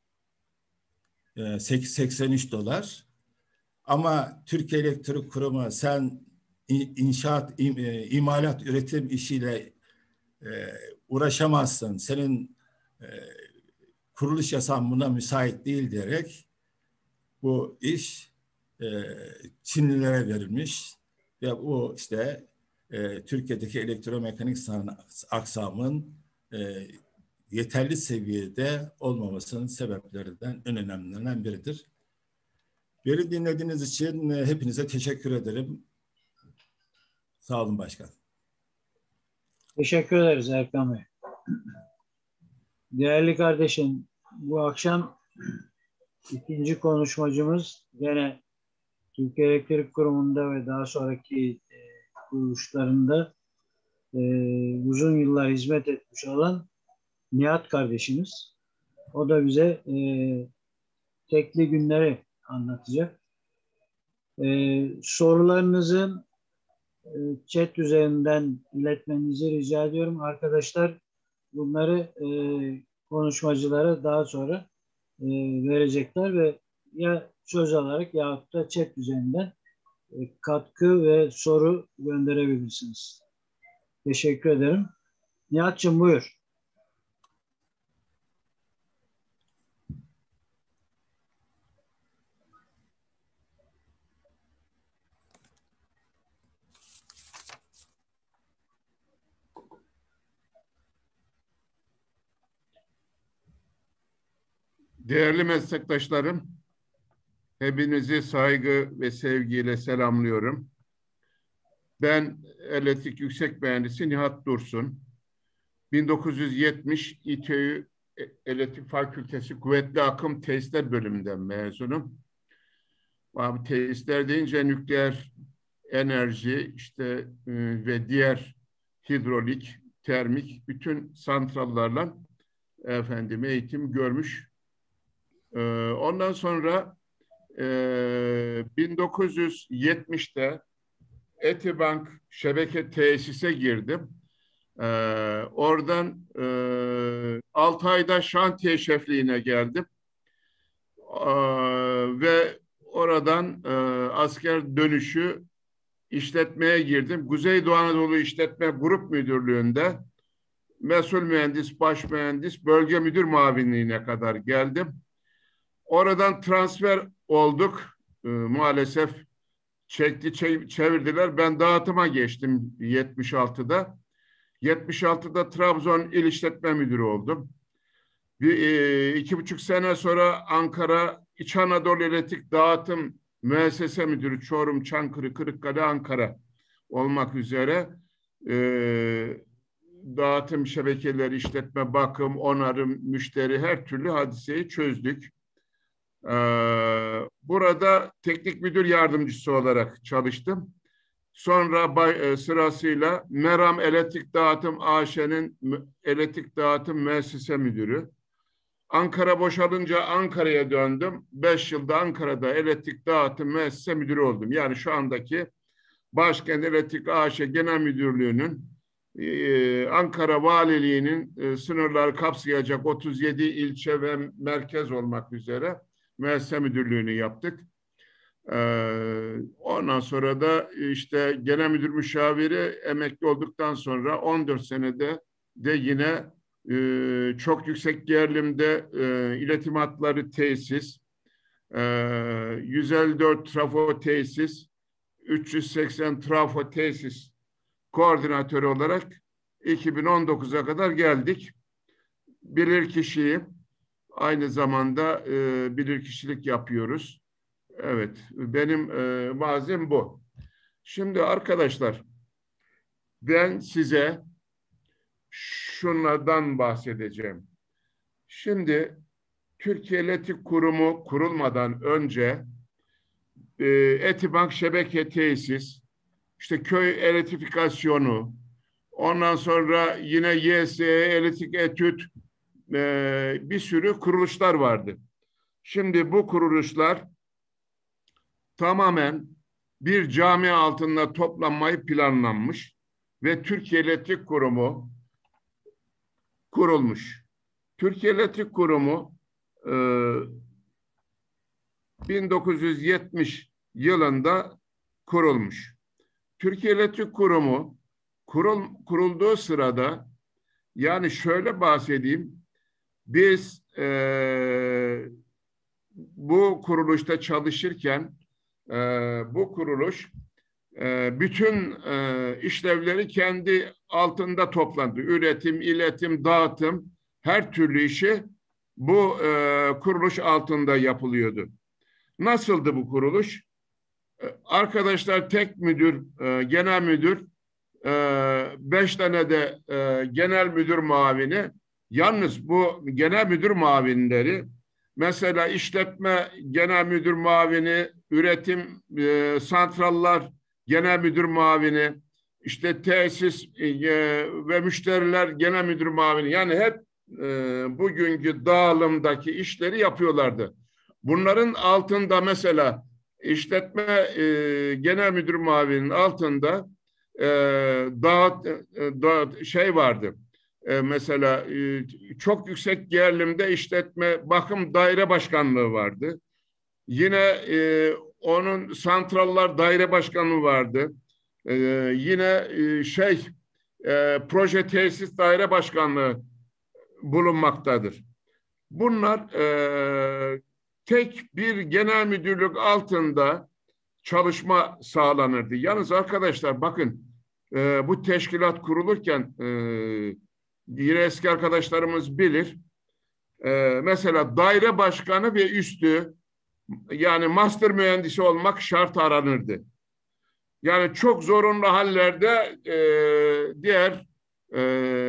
e, seksen üç dolar. Ama Türkiye Elektrik Kurumu sen inşaat, im, e, imalat, üretim işiyle e, uğraşamazsın. Senin e, kuruluş yasan buna müsait değil diyerek bu iş e, Çinlilere verilmiş ve bu işte e, Türkiye'deki elektromekanik aksamın e, yeterli seviyede olmamasının sebeplerinden en önemlilerinden biridir. Beni dinlediğiniz için e, hepinize teşekkür ederim. Sağ olun başkan. Teşekkür ederiz Erkan Bey. Değerli kardeşim, bu akşam ikinci konuşmacımız gene Türkiye Elektrik Kurumu'nda ve daha sonraki e, kuruluşlarında e, uzun yıllar hizmet etmiş olan Nihat kardeşimiz. O da bize e, tekli günleri anlatacak. E, sorularınızı e, chat üzerinden iletmenizi rica ediyorum. Arkadaşlar bunları e, konuşmacılara daha sonra e, verecekler ve ya söz alarak yahut da chat üzerinden e, katkı ve soru gönderebilirsiniz. Teşekkür ederim. Nihat'cığım buyur. Değerli meslektaşlarım, hepinizi saygı ve sevgiyle selamlıyorum. Ben elektrik yüksek mühendisi Nihat Dursun. bin dokuz yüz yetmiş İTÜ Elektrik Fakültesi Kuvvetli Akım Tesisler bölümünden mezunum. Abi, tesisler deyince nükleer enerji işte e, ve diğer hidrolik, termik bütün santrallarla efendim eğitim görmüş. E, ondan sonra e, bin dokuz yüz yetmişte Etibank şebeke tesise girdim. Ee, oradan e, altı ayda şantiye şefliğine geldim. Ee, ve oradan e, asker dönüşü işletmeye girdim. Kuzeydoğu Anadolu İşletme Grup Müdürlüğü'nde mesul mühendis, baş mühendis, bölge müdür muavinliğine kadar geldim. Oradan transfer olduk. Ee, maalesef çekti, çevirdiler. Ben dağıtıma geçtim yetmiş altıda. yetmiş altıda Trabzon İl İşletme Müdürü oldum. Bir, e, iki buçuk sene sonra Ankara İç Anadolu Elektrik Dağıtım Müessese Müdürü Çorum, Çankırı, Kırıkkale, Ankara olmak üzere e, dağıtım şebekeleri, işletme, bakım, onarım, müşteri her türlü hadiseyi çözdük. E, burada teknik müdür yardımcısı olarak çalıştım. Sonra sırasıyla Meram Elektrik Dağıtım A Ş'nin Elektrik Dağıtım Müessese Müdürü. Ankara boşalınca Ankara'ya döndüm. Beş yılda Ankara'da Elektrik Dağıtım Müessese Müdürü oldum. Yani şu andaki Başkent Elektrik A Ş Genel Müdürlüğü'nün e, Ankara Valiliği'nin e, sınırları kapsayacak otuz yedi ilçe ve merkez olmak üzere Müessese Müdürlüğü'nü yaptık. Ee, ondan sonra da işte genel müdür müşaviri emekli olduktan sonra on dört senede de yine e, çok yüksek gerilimde e, iletim hatları tesis, e, yüz elli dört trafo tesis, üç yüz seksen trafo tesis koordinatörü olarak iki bin on dokuza kadar geldik. Bilirkişiyim. Aynı zamanda e, bilirkişilik yapıyoruz. Evet, benim e, mazim bu. Şimdi arkadaşlar, ben size şunlardan bahsedeceğim. Şimdi Türkiye Elektrik Kurumu kurulmadan önce e, Etibank şebeke tesis, işte köy elektrifikasyonu, ondan sonra yine Y S E, elektrik etüt, e, bir sürü kuruluşlar vardı. Şimdi bu kuruluşlar tamamen bir cami altında toplanmayı planlanmış ve Türkiye Elektrik Kurumu kurulmuş. Türkiye Elektrik Kurumu e, bin dokuz yüz yetmiş yılında kurulmuş. Türkiye Elektrik Kurumu kurul, kurulduğu sırada, yani şöyle bahsedeyim, biz e, bu kuruluşta çalışırken e, bu kuruluş e, bütün e, işlevleri kendi altında toplandı. Üretim, iletim, dağıtım, her türlü işi bu e, kuruluş altında yapılıyordu. Nasıldı bu kuruluş? E, arkadaşlar tek müdür, e, genel müdür, e, beş tane de e, genel müdür muavini. Yalnız bu genel müdür muavinleri, mesela işletme genel müdür muavini, üretim e, santrallar genel müdür muavini, işte tesis e, ve müşteriler genel müdür muavini, yani hep e, bugünkü dağılımdaki işleri yapıyorlardı. Bunların altında mesela işletme e, genel müdür muavininin altında e, dağıt, e, dağıt, şey vardı. E, mesela e, çok yüksek gerilimde işletme bakım daire başkanlığı vardı. Yine e, onun santrallar daire başkanlığı vardı. E, yine e, şey e, proje tesis daire başkanlığı bulunmaktadır. Bunlar e, tek bir genel müdürlük altında çalışma sağlanırdı. Yalnız arkadaşlar bakın, e, bu teşkilat kurulurken e, yine eski arkadaşlarımız bilir. E, mesela daire başkanı ve üstü, yani master mühendisi olmak şart aranırdı. Yani çok zorunlu hallerde e, diğer e,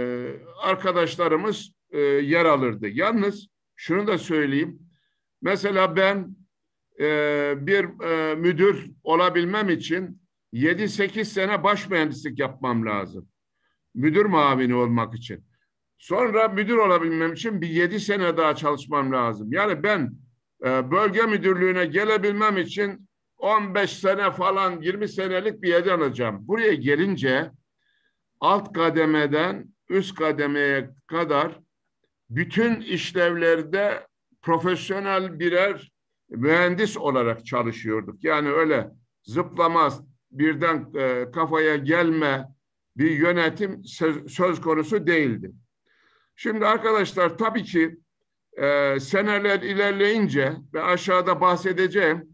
arkadaşlarımız e, yer alırdı. Yalnız şunu da söyleyeyim. Mesela ben e, bir e, müdür olabilmem için yedi sekiz sene baş mühendislik yapmam lazım. Müdür muavini olmak için. Sonra müdür olabilmem için bir yedi sene daha çalışmam lazım. Yani ben e, bölge müdürlüğüne gelebilmem için on beş sene falan, yirmi senelik bir yerden alacağım. Buraya gelince alt kademeden üst kademeye kadar bütün işlevlerde profesyonel birer mühendis olarak çalışıyorduk. Yani öyle zıplamaz, birden e, kafaya gelme bir yönetim söz, söz konusu değildi. Şimdi arkadaşlar tabii ki e, seneler ilerleyince ve aşağıda bahsedeceğim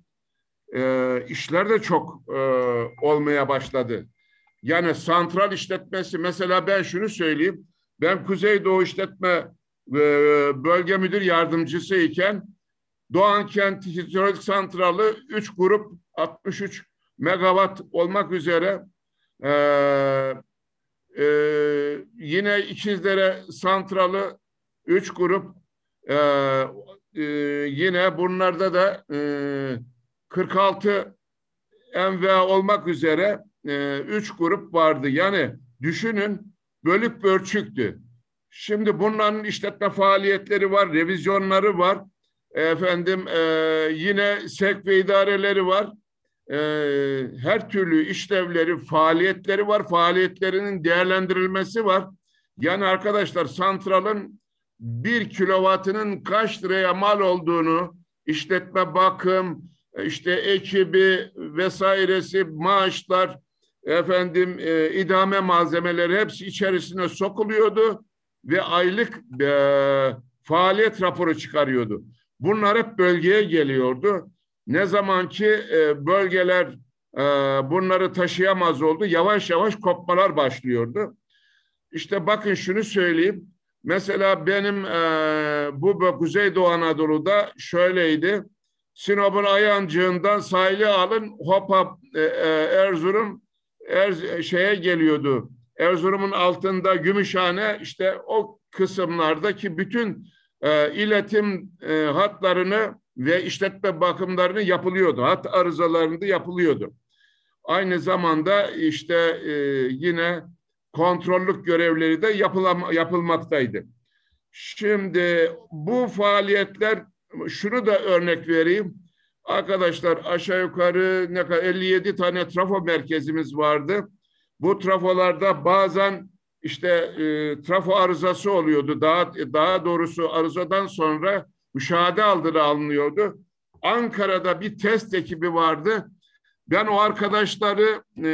e, işler de çok e, olmaya başladı. Yani santral işletmesi, mesela ben şunu söyleyeyim, ben Kuzeydoğu İşletme e, Bölge Müdür Yardımcısı iken Doğankent Hidrolik Santralı üç grup altmış üç megawatt olmak üzere e, e, yine İkizdere Santralı üç grup e, e, yine bunlarda da e, kırk altı M V A olmak üzere e, üç grup vardı. Yani düşünün, bölük pörçüktü. Şimdi bunların işletme faaliyetleri var, revizyonları var. Efendim e, yine sevk ve idareleri var. E, her türlü işlevleri, faaliyetleri var. Faaliyetlerinin değerlendirilmesi var. Yani arkadaşlar santralın bir kilovatının kaç liraya mal olduğunu, işletme, bakım, işte ekibi vesairesi, maaşlar, efendim e, idame malzemeleri hepsi içerisine sokuluyordu ve aylık e, faaliyet raporu çıkarıyordu. Bunlar hep bölgeye geliyordu. Ne zaman ki e, bölgeler e, bunları taşıyamaz oldu, yavaş yavaş kopmalar başlıyordu. İşte bakın şunu söyleyeyim. Mesela benim e, bu Kuzeydoğu Anadolu'da şöyleydi. Sinop'un Ayancığı'ndan sahili alın, Hopa, e, e, Erzurum, er, şeye geliyordu. Erzurum'un altında Gümüşhane, işte o kısımlardaki bütün e, iletim e, hatlarını ve işletme bakımlarını yapılıyordu. Hat arızalarında yapılıyordu. Aynı zamanda işte e, yine kontrollük görevleri de yapılam, yapılmaktaydı. Şimdi bu faaliyetler şunu da örnek vereyim. Arkadaşlar aşağı yukarı ne kadar elli yedi tane trafo merkezimiz vardı. Bu trafolarda bazen işte e, trafo arızası oluyordu. Daha daha doğrusu arızadan sonra müşahede aldığı alınıyordu. Ankara'da bir test ekibi vardı. Ben o arkadaşları e,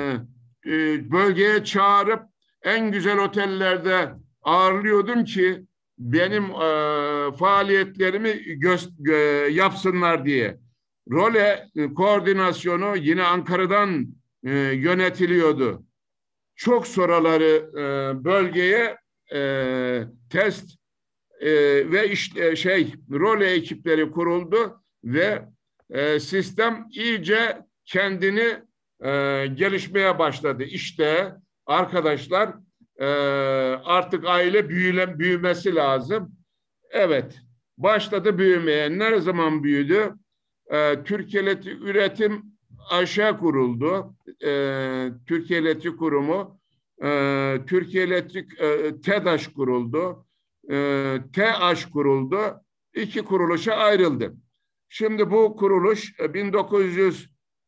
e, bölgeye çağırıp en güzel otellerde ağırlıyordum ki benim e, faaliyetlerimi göz, e, yapsınlar diye. Role e, koordinasyonu yine Ankara'dan e, yönetiliyordu. Çok sonraları e, bölgeye e, test e, ve işte şey role ekipleri kuruldu ve e, sistem iyice kendini e, gelişmeye başladı. İşte arkadaşlar e, artık aile büyülen, büyümesi lazım. Evet, başladı büyümeye. Ne zaman büyüdü? E, Türkiye Elektrik Üretim A Ş kuruldu. E, Türkiye Elektrik Kurumu, e, Türkiye Elektrik e, TEDAŞ kuruldu. E, TEAŞ kuruldu. İki kuruluşa ayrıldı. Şimdi bu kuruluş bin dokuz yüz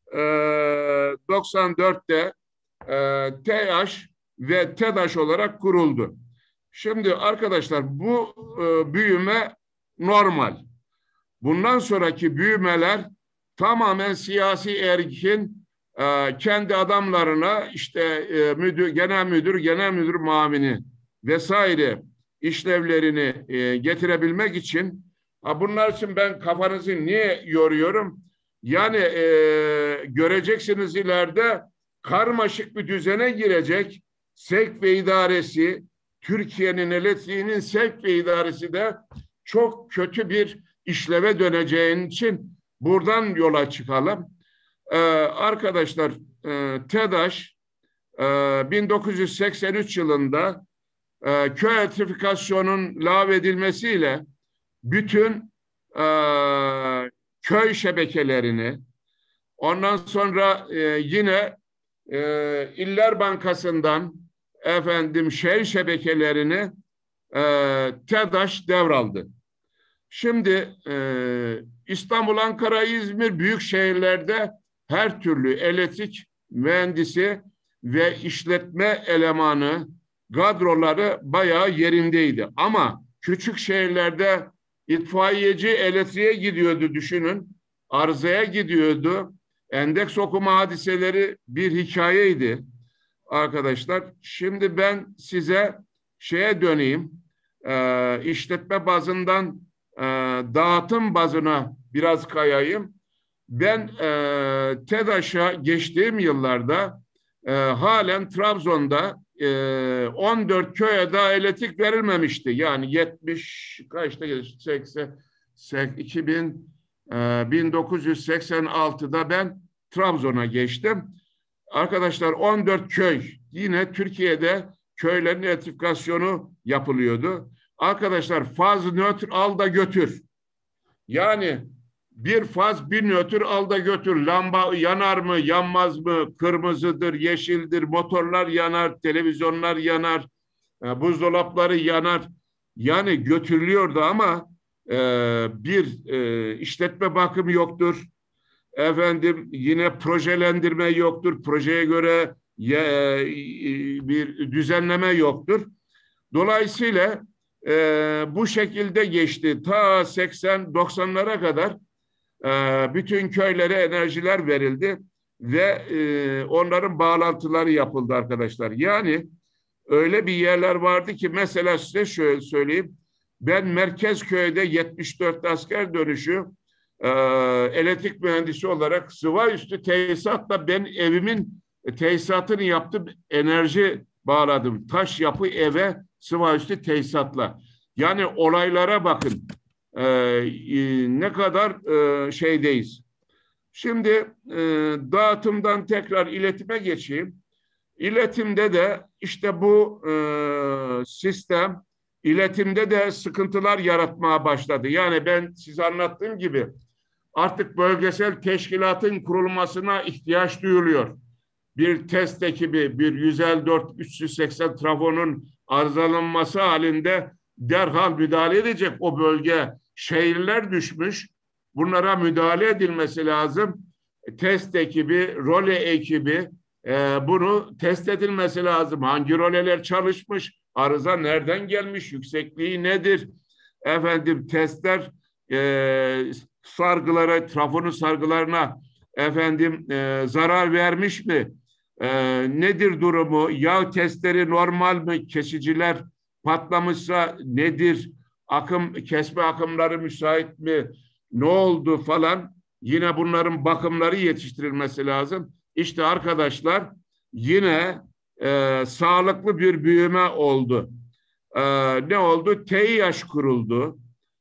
doksan dörtte e, TEAŞ ve TEDAŞ olarak kuruldu. Şimdi arkadaşlar bu e, büyüme normal. Bundan sonraki büyümeler tamamen siyasi erkin e, kendi adamlarına işte e, müdür, genel müdür, genel müdür muavini vesaire işlevlerini e, getirebilmek için. Ha, bunlar için ben kafanızı niye yoruyorum? Yani e, göreceksiniz ileride karmaşık bir düzene girecek. Sevk ve idaresi, Türkiye'nin elektriğinin sevk ve idaresi de çok kötü bir işleve döneceğin için buradan yola çıkalım. Ee, arkadaşlar e, TEDAŞ e, bin dokuz yüz seksen üç yılında e, köy elektrifikasyonun lağvedilmesiyle bütün e, köy şebekelerini, ondan sonra e, yine e, İller Bankası'ndan efendim şehir şebekelerini e, TEDAŞ devraldı. Şimdi e, İstanbul, Ankara, İzmir büyük şehirlerde her türlü elektrik mühendisi ve işletme elemanı kadroları bayağı yerindeydi. Ama küçük şehirlerde itfaiyeci elektriğe gidiyordu düşünün. Arızaya gidiyordu. Endeks okuma hadiseleri bir hikayeydi arkadaşlar. Şimdi ben size şeye döneyim. E, işletme bazından e, dağıtım bazına biraz kayayım. Ben e, TEDAŞ'a geçtiğim yıllarda e, halen Trabzon'da e, on dört köye daha elektrik verilmemişti. Yani yetmiş kaçta seksen iki bin e, bin dokuz yüz seksen altıda ben Trabzon'a geçtim. Arkadaşlar on dört köy, yine Türkiye'de köylerin elektrifikasyonu yapılıyordu. Arkadaşlar faz nötr al da götür. Yani bir faz bir nötr al da götür. Lamba yanar mı yanmaz mı? Kırmızıdır, yeşildir, motorlar yanar, televizyonlar yanar, buzdolapları yanar. Yani götürülüyordu ama e, bir e, işletme bakımı yoktur. Efendim yine projelendirme yoktur. Projeye göre e, bir düzenleme yoktur. Dolayısıyla e, bu şekilde geçti. Ta seksen doksanlara kadar e, bütün köylere enerjiler verildi ve e, onların bağlantıları yapıldı arkadaşlar. Yani öyle bir yerler vardı ki mesela size şöyle söyleyeyim. Ben Merkezköy'de yetmiş dört asker dönüşü e, elektrik mühendisi olarak sıva üstü tesisatla ben evimin tesisatını yaptım, enerji bağladım. Taş yapı eve sıva üstü tesisatla. Yani olaylara bakın. Ee, e, ne kadar e, şeydeyiz. Şimdi e, dağıtımdan tekrar iletime geçeyim. İletimde de işte bu e, sistem iletimde de sıkıntılar yaratmaya başladı. Yani ben size anlattığım gibi artık bölgesel teşkilatın kurulmasına ihtiyaç duyuluyor. Bir test ekibi, bir yüz elli dört üç yüz seksen trafonun arızalanması halinde derhal müdahale edecek o bölge şehirler düşmüş. Bunlara müdahale edilmesi lazım. Test ekibi, role ekibi e, bunu test edilmesi lazım. Hangi roleler çalışmış? Arıza nereden gelmiş? Yüksekliği nedir? Efendim testler e, sargılara, trafonun sargılarına efendim e, zarar vermiş mi? E, nedir durumu? Yağ testleri normal mi? Kesiciler patlamışsa nedir? Akım, kesme akımları müsait mi? Ne oldu falan? Yine bunların bakımları yetiştirilmesi lazım. İşte arkadaşlar yine e, sağlıklı bir büyüme oldu. E, ne oldu? TİHAŞ kuruldu.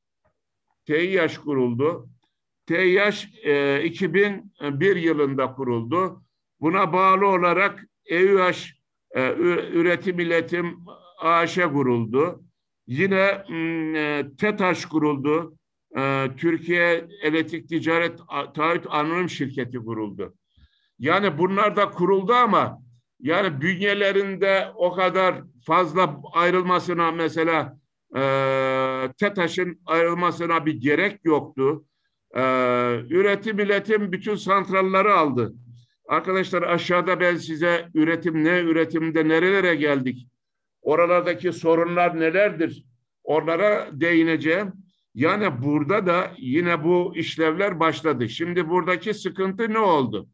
TİHAŞ kuruldu. TİHAŞ e, iki bin bir yılında kuruldu. Buna bağlı olarak EÜH e, Üretim İletim A Ş kuruldu. Yine e, TETAŞ kuruldu. E, Türkiye Elektrik Ticaret Taahhüt Anonim Şirketi kuruldu. Yani bunlar da kuruldu ama yani bünyelerinde o kadar fazla ayrılmasına mesela e, TETAŞ'ın ayrılmasına bir gerek yoktu. E, üretim iletim bütün santralları aldı. Arkadaşlar aşağıda ben size üretim ne, üretimde nerelere geldik? Oralardaki sorunlar nelerdir? Onlara değineceğim. Yani burada da yine bu işlevler başladı. Şimdi buradaki sıkıntı ne oldu?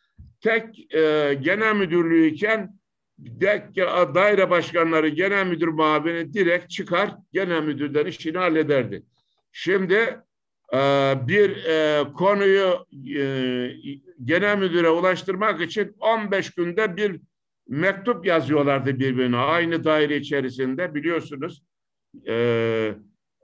Tek e, genel müdürlüğüyken daire başkanları, genel müdür muavini direkt çıkar, genel müdürden işini hallederdi. Şimdi e, bir e, konuyu e, genel müdüre ulaştırmak için on beş günde bir mektup yazıyorlardı birbirine. Aynı daire içerisinde biliyorsunuz e,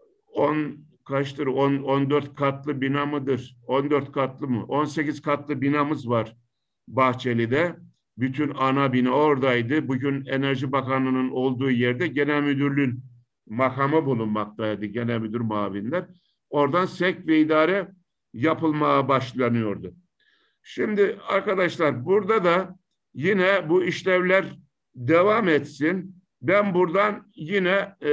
on kaçtır? on, on dört katlı bina mıdır? on dört katlı mı? on sekiz katlı binamız var Bahçeli'de. Bütün ana bina oradaydı. Bugün Enerji Bakanlığı'nın olduğu yerde genel müdürlüğün makamı bulunmaktaydı. Genel müdür muavinler. Oradan sevk ve idare yapılmaya başlanıyordu. Şimdi arkadaşlar burada da yine bu işlevler devam etsin. Ben buradan yine e,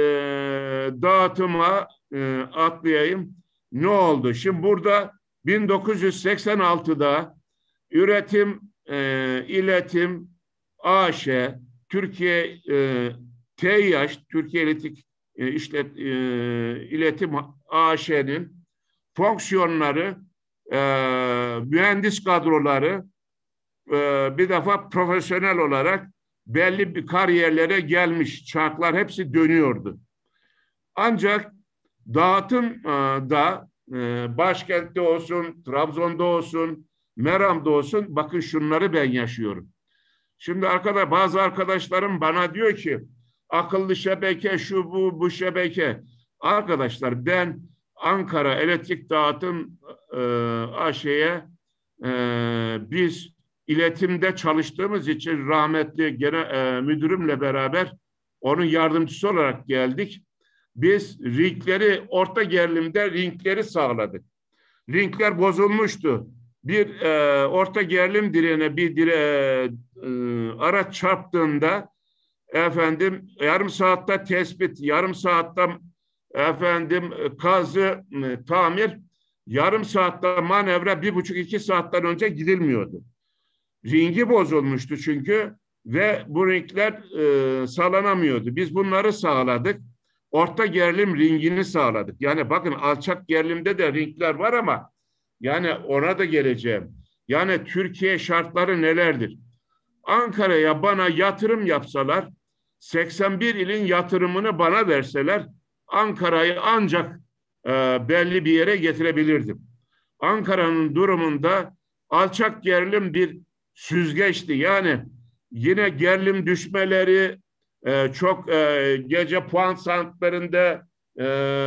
dağıtıma e, atlayayım. Ne oldu? Şimdi burada bin dokuz yüz seksen altıda Üretim, e, İletim, A Ş, Türkiye e, TİHAŞ, Türkiye Elektrik e, İşlet, e, İletim A Ş'nin fonksiyonları, e, mühendis kadroları e, bir defa profesyonel olarak belli bir kariyerlere gelmiş. Çarklar hepsi dönüyordu. Ancak dağıtım da e, başkentte olsun, Trabzon'da olsun, Meram'da olsun, bakın şunları ben yaşıyorum. Şimdi arkadaş, bazı arkadaşlarım bana diyor ki akıllı şebeke şu bu bu şebeke. Arkadaşlar ben Ankara Elektrik Dağıtım e, A Ş'ye e, biz iletimde çalıştığımız için rahmetli gene e, müdürümle beraber onun yardımcısı olarak geldik. Biz ringleri orta gerilimde ringleri sağladık. Ringler bozulmuştu. Bir e, orta gerilim direğine bir dire, e, araç çarptığında efendim yarım saatte tespit, yarım saatte efendim kazı e, tamir, yarım saatte manevra, bir buçuk iki saatten önce gidilmiyordu. Ringi bozulmuştu çünkü ve bu ringler e, sağlanamıyordu. Biz bunları sağladık. Orta gerilim ringini sağladık. Yani bakın alçak gerilimde de ringler var ama yani ona da geleceğim. Yani Türkiye şartları nelerdir? Ankara'ya bana yatırım yapsalar, seksen bir ilin yatırımını bana verseler, Ankara'yı ancak e, belli bir yere getirebilirdim. Ankara'nın durumunda alçak gerilim bir süzgeçti. Yani yine gerilim düşmeleri e, çok e, gece puan saatlerinde e,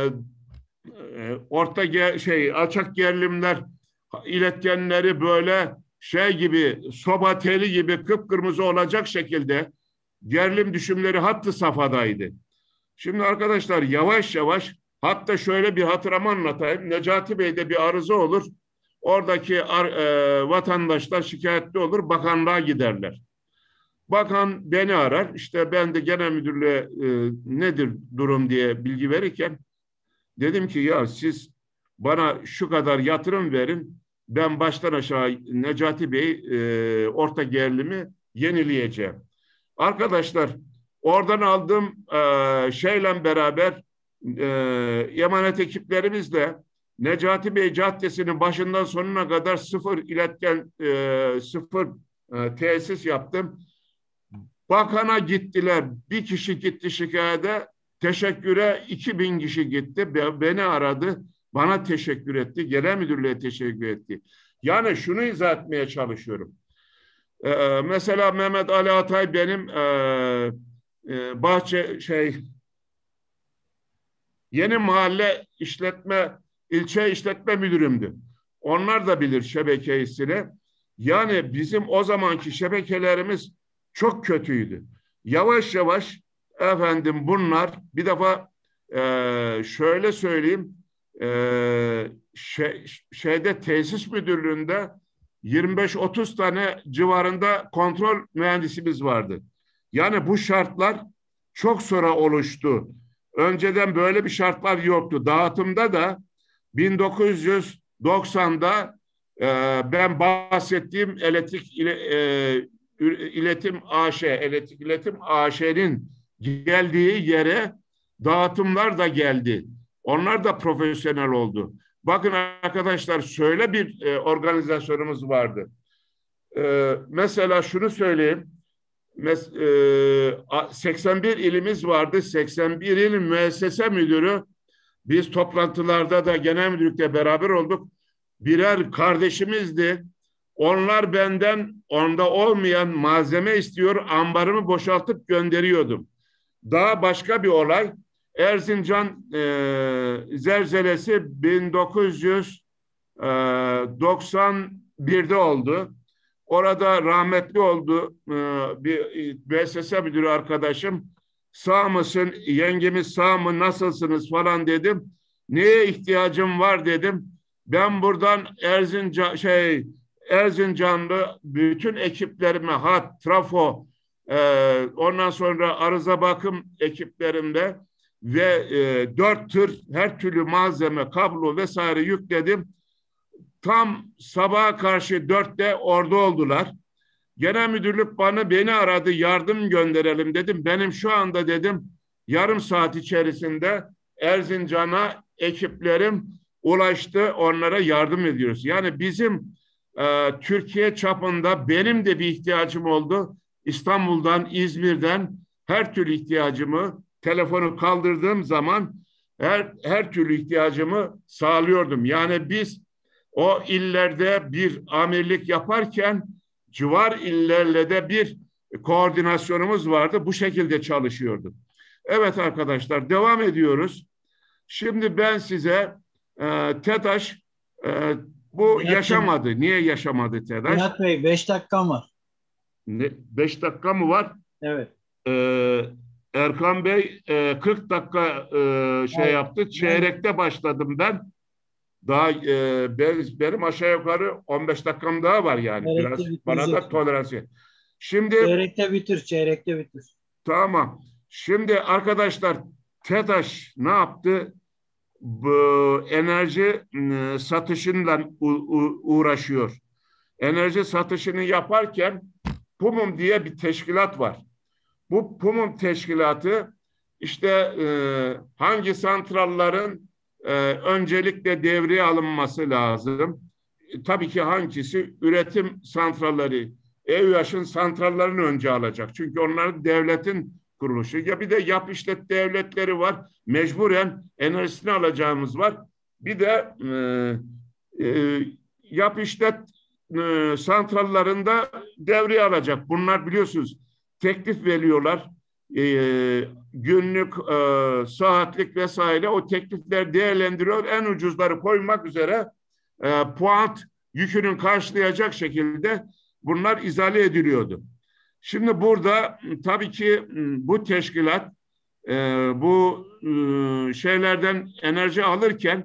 e, orta ger şey alçak gerilimler iletkenleri böyle şey gibi soba teli gibi kıpkırmızı olacak şekilde gerilim düşümleri hattı safhadaydı. Şimdi arkadaşlar yavaş yavaş hatta şöyle bir hatırımı anlatayım. Necati Bey'de bir arıza olur. Oradaki ar, e, vatandaşlar şikayetli olur. Bakanlığa giderler. Bakan beni arar. İşte ben de genel müdürlüğe e, nedir durum diye bilgi verirken Dedim ki ya siz bana şu kadar yatırım verin. Ben baştan aşağı Necati Bey e, orta gerilimi yenileyeceğim. Arkadaşlar oradan aldığım e, şeyle beraber e, emanet ekiplerimizle Necati Bey Caddesi'nin başından sonuna kadar sıfır iletken e, sıfır e, tesis yaptım. Bakana gittiler. Bir kişi gitti şikayete. Teşekküre iki bin kişi gitti. Beni aradı. Bana teşekkür etti. Genel müdürlüğe teşekkür etti. Yani şunu izah etmeye çalışıyorum. Ee, mesela Mehmet Ali Atay benim e, e, bahçe şey Yeni Mahalle işletme ilçe işletme müdürümdü. Onlar da bilir şebekesini. Yani bizim o zamanki şebekelerimiz çok kötüydü. Yavaş yavaş efendim bunlar bir defa e, şöyle söyleyeyim e, şey, şeyde tesis müdürlüğünde yirmi beş otuz tane civarında kontrol mühendisimiz vardı. Yani bu şartlar çok sonra oluştu. Önceden böyle bir şartlar yoktu. Dağıtımda da bin dokuz yüz doksanda e, ben bahsettiğim elektrik ile, e, iletim A Ş, elektrik iletim A Ş'nin geldiği yere dağıtımlar da geldi. Onlar da profesyonel oldu. Bakın arkadaşlar şöyle bir e, organizasyonumuz vardı. E, mesela şunu söyleyeyim. Mes, e, seksen bir ilimiz vardı. seksen bir ilin müessese müdürü. Biz toplantılarda da genel müdürlükle beraber olduk. Birer kardeşimizdi. Onlar benden onda olmayan malzeme istiyor. Ambarımı boşaltıp gönderiyordum. Daha başka bir olay. Erzincan e, zelzelesi bin dokuz yüz doksan birde oldu. Orada rahmetli oldu e, bir müessese müdürü arkadaşım. Sağ mısın? Yengemiz sağ mı? Nasılsınız falan dedim. Neye ihtiyacım var dedim. Ben buradan Erzincan şey Erzincanlı bütün ekiplerime hat, trafo, e, ondan sonra arıza bakım ekiplerimde ve e, dört tır her türlü malzeme, kablo vesaire yükledim. Tam sabaha karşı dörtte orada oldular. Genel müdürlük bana beni aradı, yardım gönderelim dedim. Benim şu anda dedim yarım saat içerisinde Erzincan'a ekiplerim ulaştı, onlara yardım ediyoruz. Yani bizim e, Türkiye çapında benim de bir ihtiyacım oldu. İstanbul'dan, İzmir'den her türlü ihtiyacımı telefonu kaldırdığım zaman her, her türlü ihtiyacımı sağlıyordum. Yani biz o illerde bir amirlik yaparken civar illerle de bir koordinasyonumuz vardı. Bu şekilde çalışıyorduk. Evet arkadaşlar devam ediyoruz. Şimdi ben size e, TEDAŞ e, bu Nihat yaşamadı. Bey, Niye yaşamadı TEDAŞ? Nihat Bey beş dakikam var. Ne, beş dakika mı var? Evet. Ee, Erkan Bey e, kırk dakika e, şey Evet. yaptı. Çeyrekte başladım ben. Daha e, ben, benim aşağı yukarı on beş dakikam daha var yani. Çeyrekte Biraz bana da bitireceksin. toleransı. Şimdi Çeyrekte bitir, çeyrekte bitir. tamam. Şimdi arkadaşlar TEDAŞ ne yaptı? Bu enerji e, satışıyla uğraşıyor. Enerji satışını yaparken PUMUM diye bir teşkilat var. Bu PUMUM teşkilatı işte e, hangi santrallerin e, öncelikle devreye alınması lazım. E, tabii ki hangisi? Üretim santralleri, EÜH'ın santrallerini önce alacak. Çünkü onlar devletin kuruluşu. Ya bir de yap işlet devletleri var. Mecburen enerjisini alacağımız var. Bir de e, e, yap işlet e, santrallarında devreye alacak. Bunlar biliyorsunuz teklif veriyorlar. E, günlük, e, saatlik vesaire o teklifler değerlendiriyor. En ucuzları koymak üzere e, puan yükünün karşılayacak şekilde bunlar izale ediliyordu. Şimdi burada tabii ki bu teşkilat e, bu e, şeylerden enerji alırken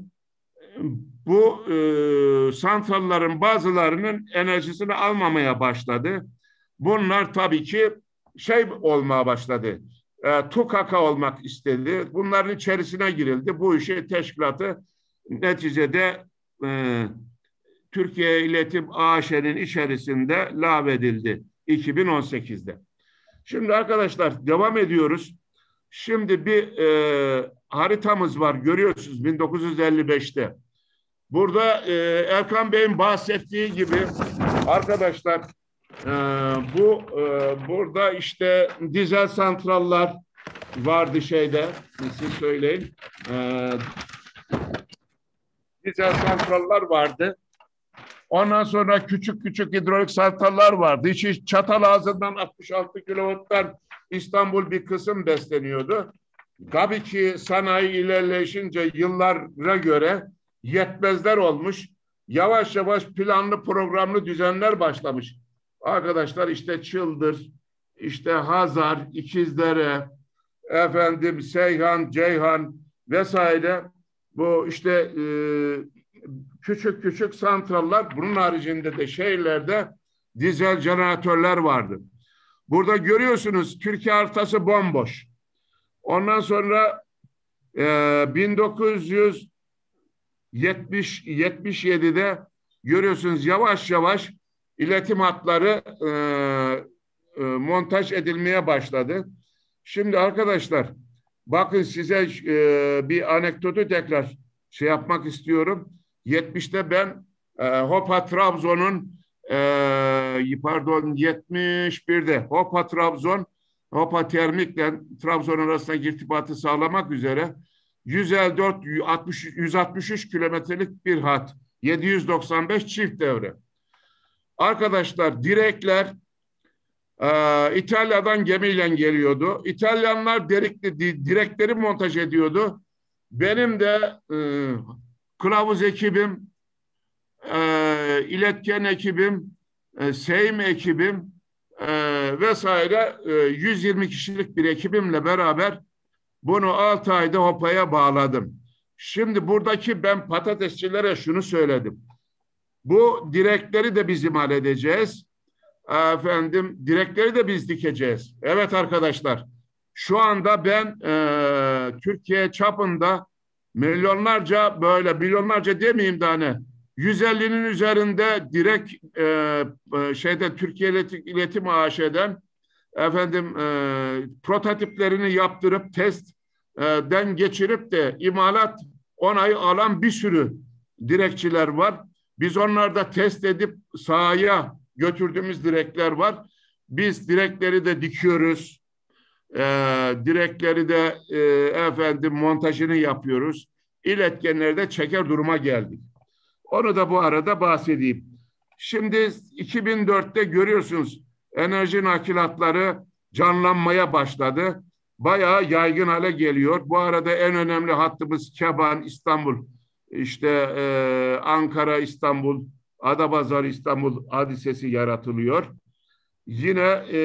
bu e, santrallerin bazılarının enerjisini almamaya başladı. Bunlar tabii ki şey olmaya başladı. e, TUKAK'a olmak istedi. Bunların içerisine girildi. Bu işi teşkilatı neticede e, Türkiye İletim A Ş'nin içerisinde lağvedildi iki bin on sekizde. Şimdi arkadaşlar devam ediyoruz. Şimdi bir e, haritamız var, görüyorsunuz bin dokuz yüz elli beşte. Burada e, Erkan Bey'in bahsettiği gibi arkadaşlar e, bu e, burada işte dizel santrallar vardı şeyde. Siz söyleyin. E, dizel santrallar vardı. Ondan sonra küçük küçük hidrolik santrallar vardı. İçi Çatalazı'ndan altmış altı kilovolttan İstanbul bir kısım besleniyordu. Tabii ki sanayi ilerleyişince yıllara göre yetmezler olmuş. Yavaş yavaş planlı programlı düzenler başlamış. Arkadaşlar işte Çıldır, işte Hazar, İkizdere, efendim Seyhan, Ceyhan vesaire, bu işte e, küçük küçük santrallar, bunun haricinde de şehirlerde dizel jeneratörler vardı. Burada görüyorsunuz Türkiye haritası bomboş. Ondan sonra e, bin dokuz yüz yetmiş yetmiş yedide görüyorsunuz yavaş yavaş iletim hatları e, e, montaj edilmeye başladı. Şimdi arkadaşlar bakın size e, bir anekdotu tekrar şey yapmak istiyorum. yetmişte ben e, Hopa Trabzon'un e, pardon yetmiş birde Hopa Trabzon Hopa Termik'le Trabzon arasındaki irtibatı sağlamak üzere yüz elli dört yüz altmış üç kilometrelik bir hat, yedi yüz doksan beş çift devre. Arkadaşlar direkler e, İtalya'dan gemiyle geliyordu. İtalyanlar direkli, direkleri montaj ediyordu. Benim de e, kılavuz ekibim, e, iletken ekibim, e, Seyim ekibim e, vesaire e, yüz yirmi kişilik bir ekibimle beraber bunu altı ayda Hopa'ya bağladım. Şimdi buradaki ben patatesçilere şunu söyledim. Bu direkleri de biz imal edeceğiz. Efendim direkleri de biz dikeceğiz. Evet arkadaşlar, şu anda ben e, Türkiye çapında milyonlarca, böyle milyonlarca demeyeyim de hani yüz ellinin üzerinde direkt e, şeyde Türkiye İletim, İletim A Ş'den efendim e, prototiplerini yaptırıp testten geçirip de imalat onayı alan bir sürü direkçiler var. Biz onlarda test edip sahaya götürdüğümüz direkler var. Biz direkleri de dikiyoruz. E, direkleri de e, efendim montajını yapıyoruz. İletkenleri de çeker duruma geldik. Onu da bu arada bahsedeyim. Şimdi iki bin dörtte görüyorsunuz enerji nakilatları canlanmaya başladı. Bayağı yaygın hale geliyor. Bu arada en önemli hattımız Keban, İstanbul, işte e, Ankara, İstanbul, Adapazarı, İstanbul hadisesi yaratılıyor. Yine e,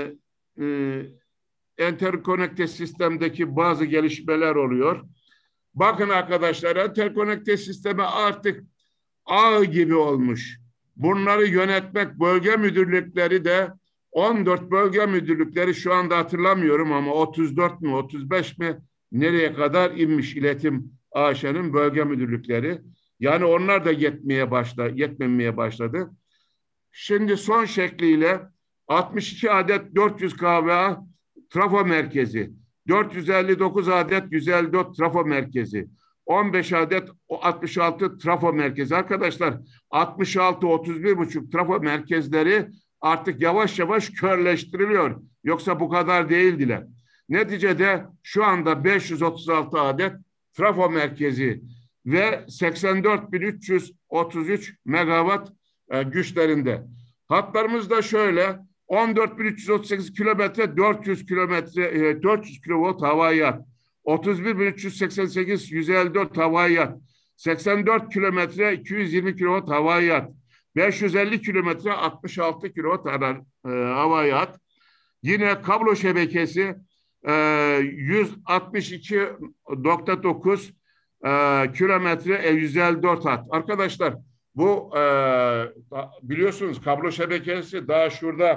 e, enterkonekte sistemdeki bazı gelişmeler oluyor. Bakın arkadaşlar, enterkonekte sistemi artık ağ gibi olmuş. Bunları yönetmek bölge müdürlükleri de on dört bölge müdürlükleri, şu anda hatırlamıyorum ama otuz dört mü otuz beş mi nereye kadar inmiş İletim A Ş'nin bölge müdürlükleri. Yani onlar da yetmeye başladı, yetmemeye başladı. Şimdi son şekliyle altmış iki adet dört yüz kV trafo merkezi, dört yüz elli dokuz adet yüz elli dört trafo merkezi, on beş adet altmış altı trafo merkezi. Arkadaşlar altmış altı otuz bir buçuk trafo merkezleri artık yavaş yavaş körleştiriliyor. Yoksa bu kadar değildiler. Neticede şu anda beş yüz otuz altı adet trafo merkezi ve seksen dört bin üç yüz otuz üç megawatt e, güçlerinde. Hatlarımız da şöyle: on dört bin üç yüz otuz sekiz kilometre, dört yüz kilometre, e, dört yüz kilovolt havai hat, otuz bir bin üç yüz seksen sekiz yüz elli dört havai hat, seksen dört kilometre iki yüz yirmi kilovolt havai hat, beş yüz elli kilometre altmış altı kilovolt e, havai hat. Yine kablo şebekesi e, yüz altmış iki nokta dokuz e, kilometre yüz elli dört hat. Arkadaşlar bu e, biliyorsunuz kablo şebekesi daha şurada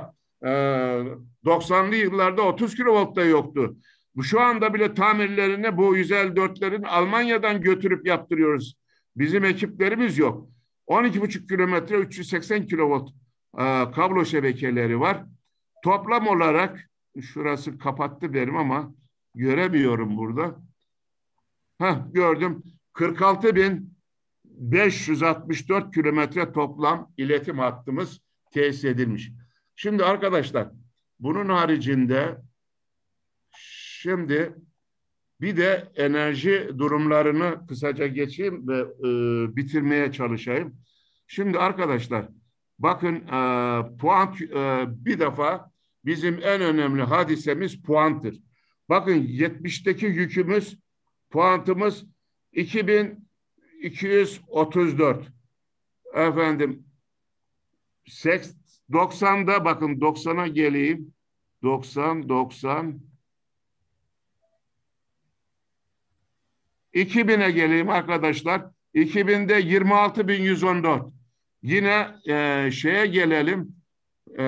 doksanlı yıllarda otuz kilovolt da yoktu. Şu anda bile tamirlerini bu yüz elli dörtlerin Almanya'dan götürüp yaptırıyoruz. Bizim ekiplerimiz yok. on iki buçuk kilometre üç yüz seksen kilovolt kablo şebekeleri var. Toplam olarak şurası kapattı benim ama göremiyorum burada. Heh, gördüm. kırk altı bin beş yüz altmış dört kilometre toplam iletim hattımız tesis edilmiş. Şimdi arkadaşlar bunun haricinde şimdi bir de enerji durumlarını kısaca geçeyim ve e, bitirmeye çalışayım. Şimdi arkadaşlar bakın e, puant e, bir defa bizim en önemli hadisemiz puanttır. Bakın yetmişteki yükümüz puantımız iki bin iki yüz otuz dört. Efendim doksanda bakın doksana geleyim. doksan doksan iki bine geleyim arkadaşlar. iki binde yirmi altı bin yüz on dört. Yine e, şeye gelelim. E,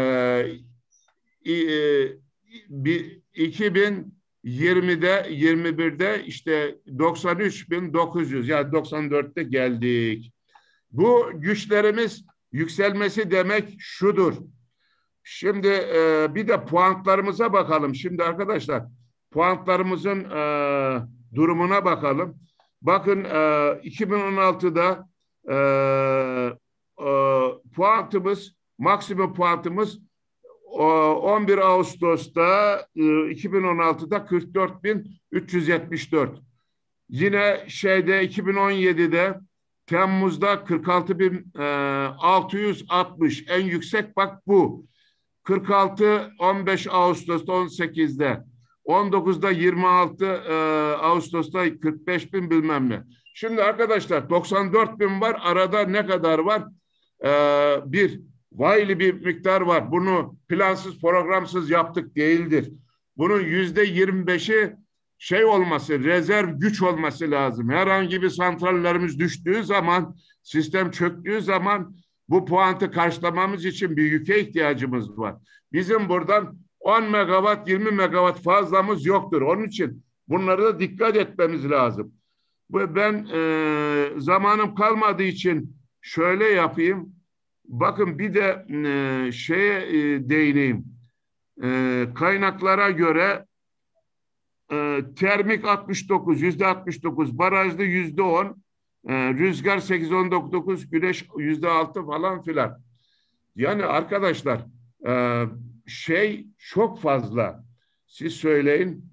e, bir, iki bin yirmide yirmi birde işte doksan üç bin dokuz yüz yani doksan dörtte geldik. Bu güçlerimiz yükselmesi demek şudur. Şimdi e, bir de puantlarımıza bakalım. Şimdi arkadaşlar puantlarımızın e, durumuna bakalım. Bakın e, iki bin on altıda e, e, puantımız, maksimum puantımız on bir Ağustos'ta e, iki bin on altıda kırk dört bin üç yüz yetmiş dört. Yine şeyde iki bin on yedide Temmuz'da kırk altı bin altı yüz altmış en yüksek bak bu. kırk altı on beş Ağustos'ta on sekizde on dokuzda yirmi altı e, Ağustos'ta kırk beş bin bilmem ne. Şimdi arkadaşlar doksan dört bin var. Arada ne kadar var? E, bir vayli bir miktar var. Bunu plansız programsız yaptık değildir. Bunun yüzde yirmi beşi şey olması, rezerv güç olması lazım. Herhangi bir santrallerimiz düştüğü zaman, sistem çöktüğü zaman bu puantı karşılamamız için bir yüke ihtiyacımız var. Bizim buradan on megawatt, yirmi megawatt fazlamız yoktur. Onun için bunlara da dikkat etmemiz lazım. Ben e, zamanım kalmadığı için şöyle yapayım. Bakın bir de e, şeye e, değineyim. E, kaynaklara göre e, termik altmış dokuz, yüzde altmış dokuz, barajlı yüzde on, e, rüzgar sekiz on dokuz, güneş yüzde altı falan filan. Yani arkadaşlar e, şey çok fazla. Siz söyleyin.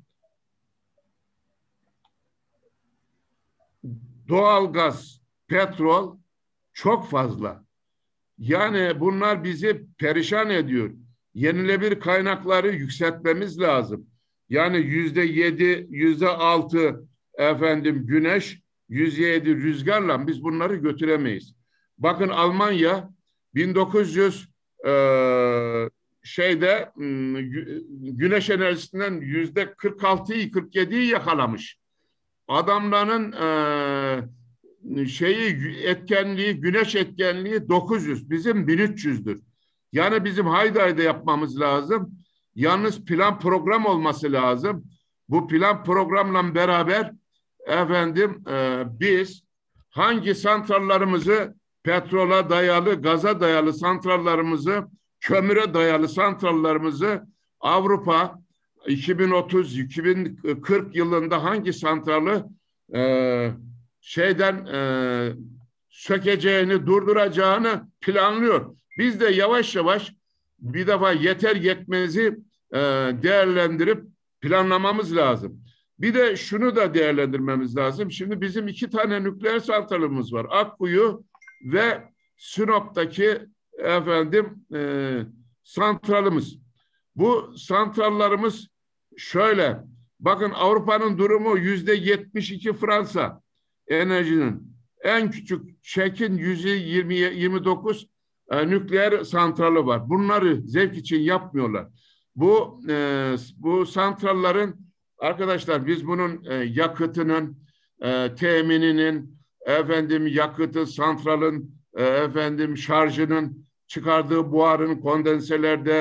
Doğalgaz, petrol çok fazla. Yani bunlar bizi perişan ediyor. Yenilenebilir kaynakları yükseltmemiz lazım. Yani yüzde yedi, yüzde altı efendim güneş, yüzde yedi rüzgarla biz bunları götüremeyiz. Bakın Almanya bin dokuz yüz e, şeyde güneş enerjisinden yüzde kırk altıyı kırk yediyi yakalamış. Adamların e, şeyi etkenliği, güneş etkenliği dokuz yüz, bizim bin üç yüzdür. Yani bizim haydi haydi yapmamız lazım. Yalnız plan program olması lazım. Bu plan programla beraber efendim e, biz hangi santrallarımızı petrola dayalı, gaza dayalı santrallarımızı, kömüre dayalı santrallarımızı Avrupa iki bin otuz iki bin kırk yılında hangi santralı e, şeyden e, sökeceğini, durduracağını planlıyor. Biz de yavaş yavaş bir defa yeter yetmezi e, değerlendirip planlamamız lazım. Bir de şunu da değerlendirmemiz lazım. Şimdi bizim iki tane nükleer santralımız var. Akkuyu ve Sinop'taki efendim e, santralımız. Bu santrallarımız şöyle. Bakın Avrupa'nın durumu yüzde yetmiş iki Fransa enerjinin. En küçük Çek'in yüzde yirmi yirmi dokuz e, nükleer santralı var. Bunları zevk için yapmıyorlar. Bu e, bu santrallerin arkadaşlar biz bunun e, yakıtının e, temininin efendim yakıtı santralın e, efendim şarjının çıkardığı buharın kondenselerde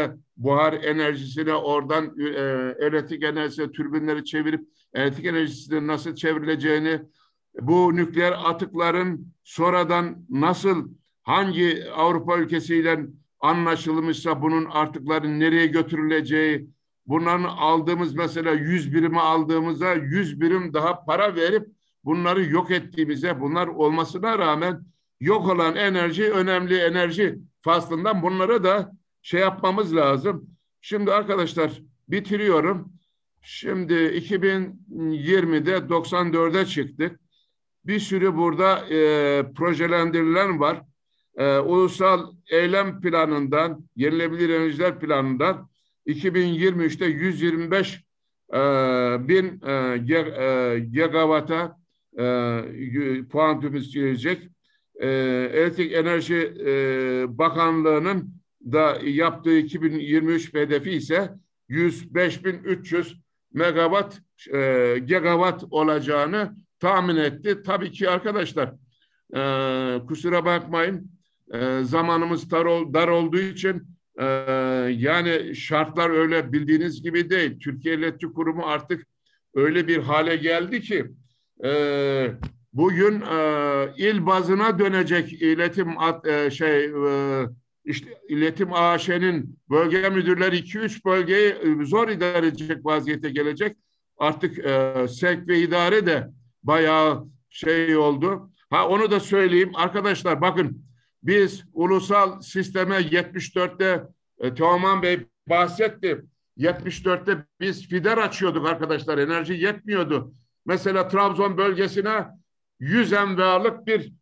buhar enerjisine oradan e, elektrik enerjisine türbinleri çevirip elektrik enerjisine nasıl çevrileceğini, bu nükleer atıkların sonradan nasıl hangi Avrupa ülkesiyle anlaşılmışsa bunun atıkların nereye götürüleceği, bunların aldığımız mesela yüz birimi aldığımızda yüz birim daha para verip bunları yok ettiğimize, bunlar olmasına rağmen yok olan enerji önemli enerji faslından bunları da şey yapmamız lazım. Şimdi arkadaşlar bitiriyorum. Şimdi iki bin yirmide doksan dörde çıktık. Bir sürü burada e, projelendirilen var. E, ulusal eylem planından, yenilebilir enerjiler planından iki bin yirmi üçte yüz yirmi beş e, bin e, gigawata e, puantumuz gelecek. E, Elektrik Enerji e, Bakanlığı'nın da yaptığı iki bin yirmi üç hedefi ise yüz beş bin üç yüz megawatt e, gigawatt olacağını tahmin etti. Tabii ki arkadaşlar e, kusura bakmayın e, zamanımız dar, ol, dar olduğu için e, yani şartlar öyle bildiğiniz gibi değil. Türkiye İletişim Kurumu artık öyle bir hale geldi ki e, bugün e, il bazına dönecek iletim at, e, şey e, işte iletim A Ş'nin bölge müdürleri iki üç bölgeyi zor idare edecek vaziyete gelecek. Artık e, sevk ve idare de bayağı şey oldu. Ha onu da söyleyeyim arkadaşlar, bakın biz ulusal sisteme yetmiş dörtte e, Teoman Bey bahsetti. yetmiş dörtte biz fider açıyorduk arkadaşlar. Enerji yetmiyordu. Mesela Trabzon bölgesine yüz M V A'lık bir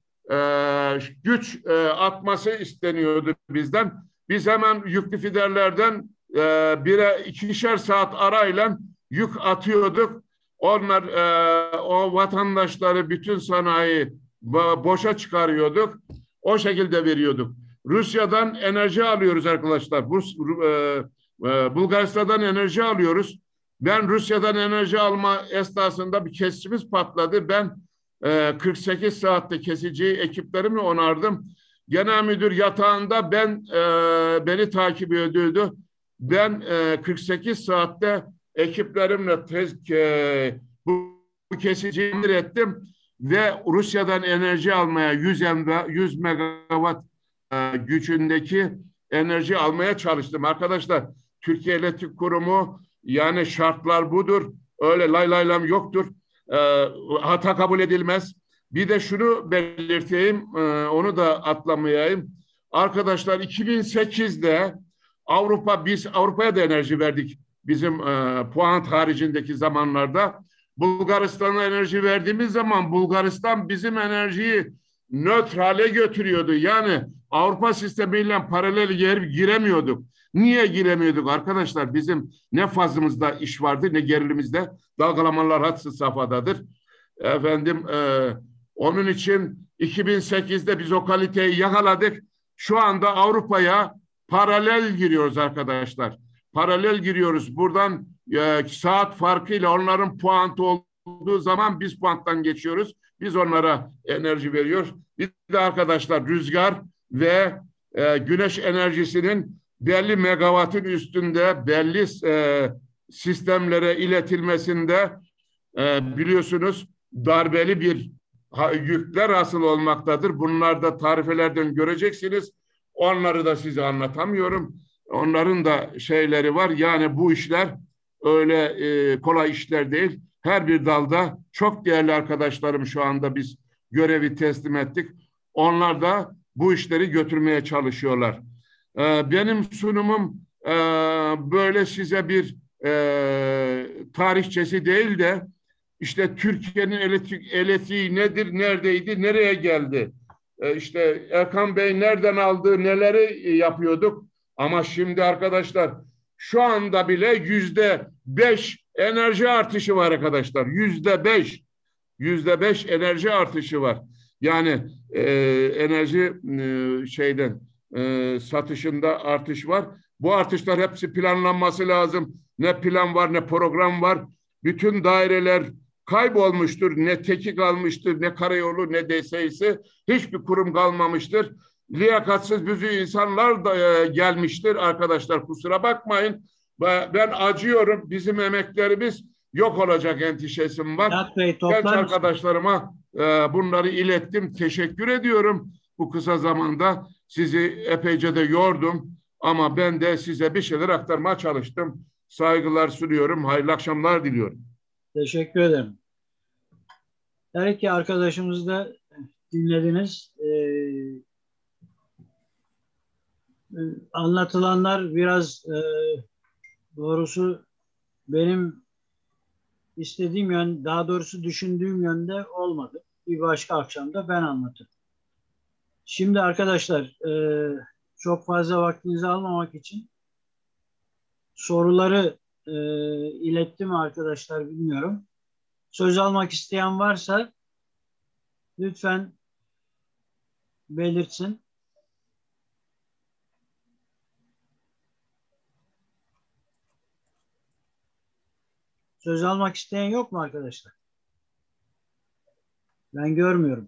e, güç e, atması isteniyordu bizden. Biz hemen yüklü fiderlerden e, bire ikişer saat arayla yük atıyorduk. Onlar e, o vatandaşları bütün sanayi boşa çıkarıyorduk. O şekilde veriyorduk. Rusya'dan enerji alıyoruz arkadaşlar. Rus, e, e, Bulgaristan'dan enerji alıyoruz. Ben Rusya'dan enerji alma esnasında bir kesicimiz patladı. Ben e, kırk sekiz saatte kesiciyi ekiplerimle onardım. Genel müdür yatağında ben e, beni takip ediyordu. Ben e, kırk sekiz saatte ekiplerimle tez, e, bu, bu kesiciyi ettim ve Rusya'dan enerji almaya yüz megawatt e, gücündeki enerji almaya çalıştım. Arkadaşlar Türkiye İletişim Kurumu yani şartlar budur. Öyle lay lay lam yoktur. E, hata kabul edilmez. Bir de şunu belirteyim, e, onu da atlamayayım. Arkadaşlar iki bin sekizde Avrupa biz Avrupa'ya da enerji verdik. Bizim e, puan haricindeki zamanlarda Bulgaristan'a enerji verdiğimiz zaman Bulgaristan bizim enerjiyi nötrale götürüyordu. Yani Avrupa sistemiyle paralel yer giremiyorduk. Niye giremiyorduk arkadaşlar? Bizim ne fazımızda iş vardı ne gerilimizde. Dalgalamalar hadsız safhadadır. Efendim e, onun için iki bin sekizde biz o kaliteyi yakaladık. Şu anda Avrupa'ya paralel giriyoruz arkadaşlar. Paralel giriyoruz. Buradan e, saat farkıyla onların puantı olduğu zaman biz puanttan geçiyoruz. Biz onlara enerji veriyoruz. Bir de arkadaşlar rüzgar ve e, güneş enerjisinin belli megawattın üstünde belli e, sistemlere iletilmesinde e, biliyorsunuz darbeli bir ha, yükler hasıl olmaktadır. Bunlar da tarifelerden göreceksiniz. Onları da size anlatamıyorum. Onların da şeyleri var. Yani bu işler öyle e, kolay işler değil. Her bir dalda çok değerli arkadaşlarım şu anda biz görevi teslim ettik. Onlar da bu işleri götürmeye çalışıyorlar. E, benim sunumum e, böyle size bir e, tarihçesi değil de işte Türkiye'nin elektrik, elektriği nedir, neredeydi, nereye geldi? E, işte Erkan Bey nereden aldı, neleri yapıyorduk? Ama şimdi arkadaşlar şu anda bile yüzde beş enerji artışı var arkadaşlar. Yüzde beş. Yüzde beş enerji artışı var. Yani e, enerji e, şeyden e, satışında artış var. Bu artışlar hepsi planlanması lazım. Ne plan var ne program var. Bütün daireler kaybolmuştur. Ne TEKİ kalmıştır, ne karayolu, ne D S İ'si. Hiçbir kurum kalmamıştır. liyakatsiz büzü insanlar da e, gelmiştir arkadaşlar, kusura bakmayın. Ben acıyorum, bizim emeklerimiz yok olacak endişesim var. Nihat Bey, genç arkadaşlarıma e, bunları ilettim. Teşekkür ediyorum. Bu kısa zamanda sizi epeyce de yordum. Ama ben de size bir şeyler aktarmaya çalıştım. Saygılar sunuyorum. Hayırlı akşamlar diliyorum. Teşekkür ederim. Her iki arkadaşımızı da dinlediniz. Ee, anlatılanlar biraz e, doğrusu benim istediğim yön, daha doğrusu düşündüğüm yönde olmadı. Bir başka akşamda ben anlatırım. Şimdi arkadaşlar e, çok fazla vaktinizi almamak için soruları e, ilettim mi arkadaşlar bilmiyorum. Söz almak isteyen varsa lütfen belirtsin. Söz almak isteyen yok mu arkadaşlar? Ben görmüyorum.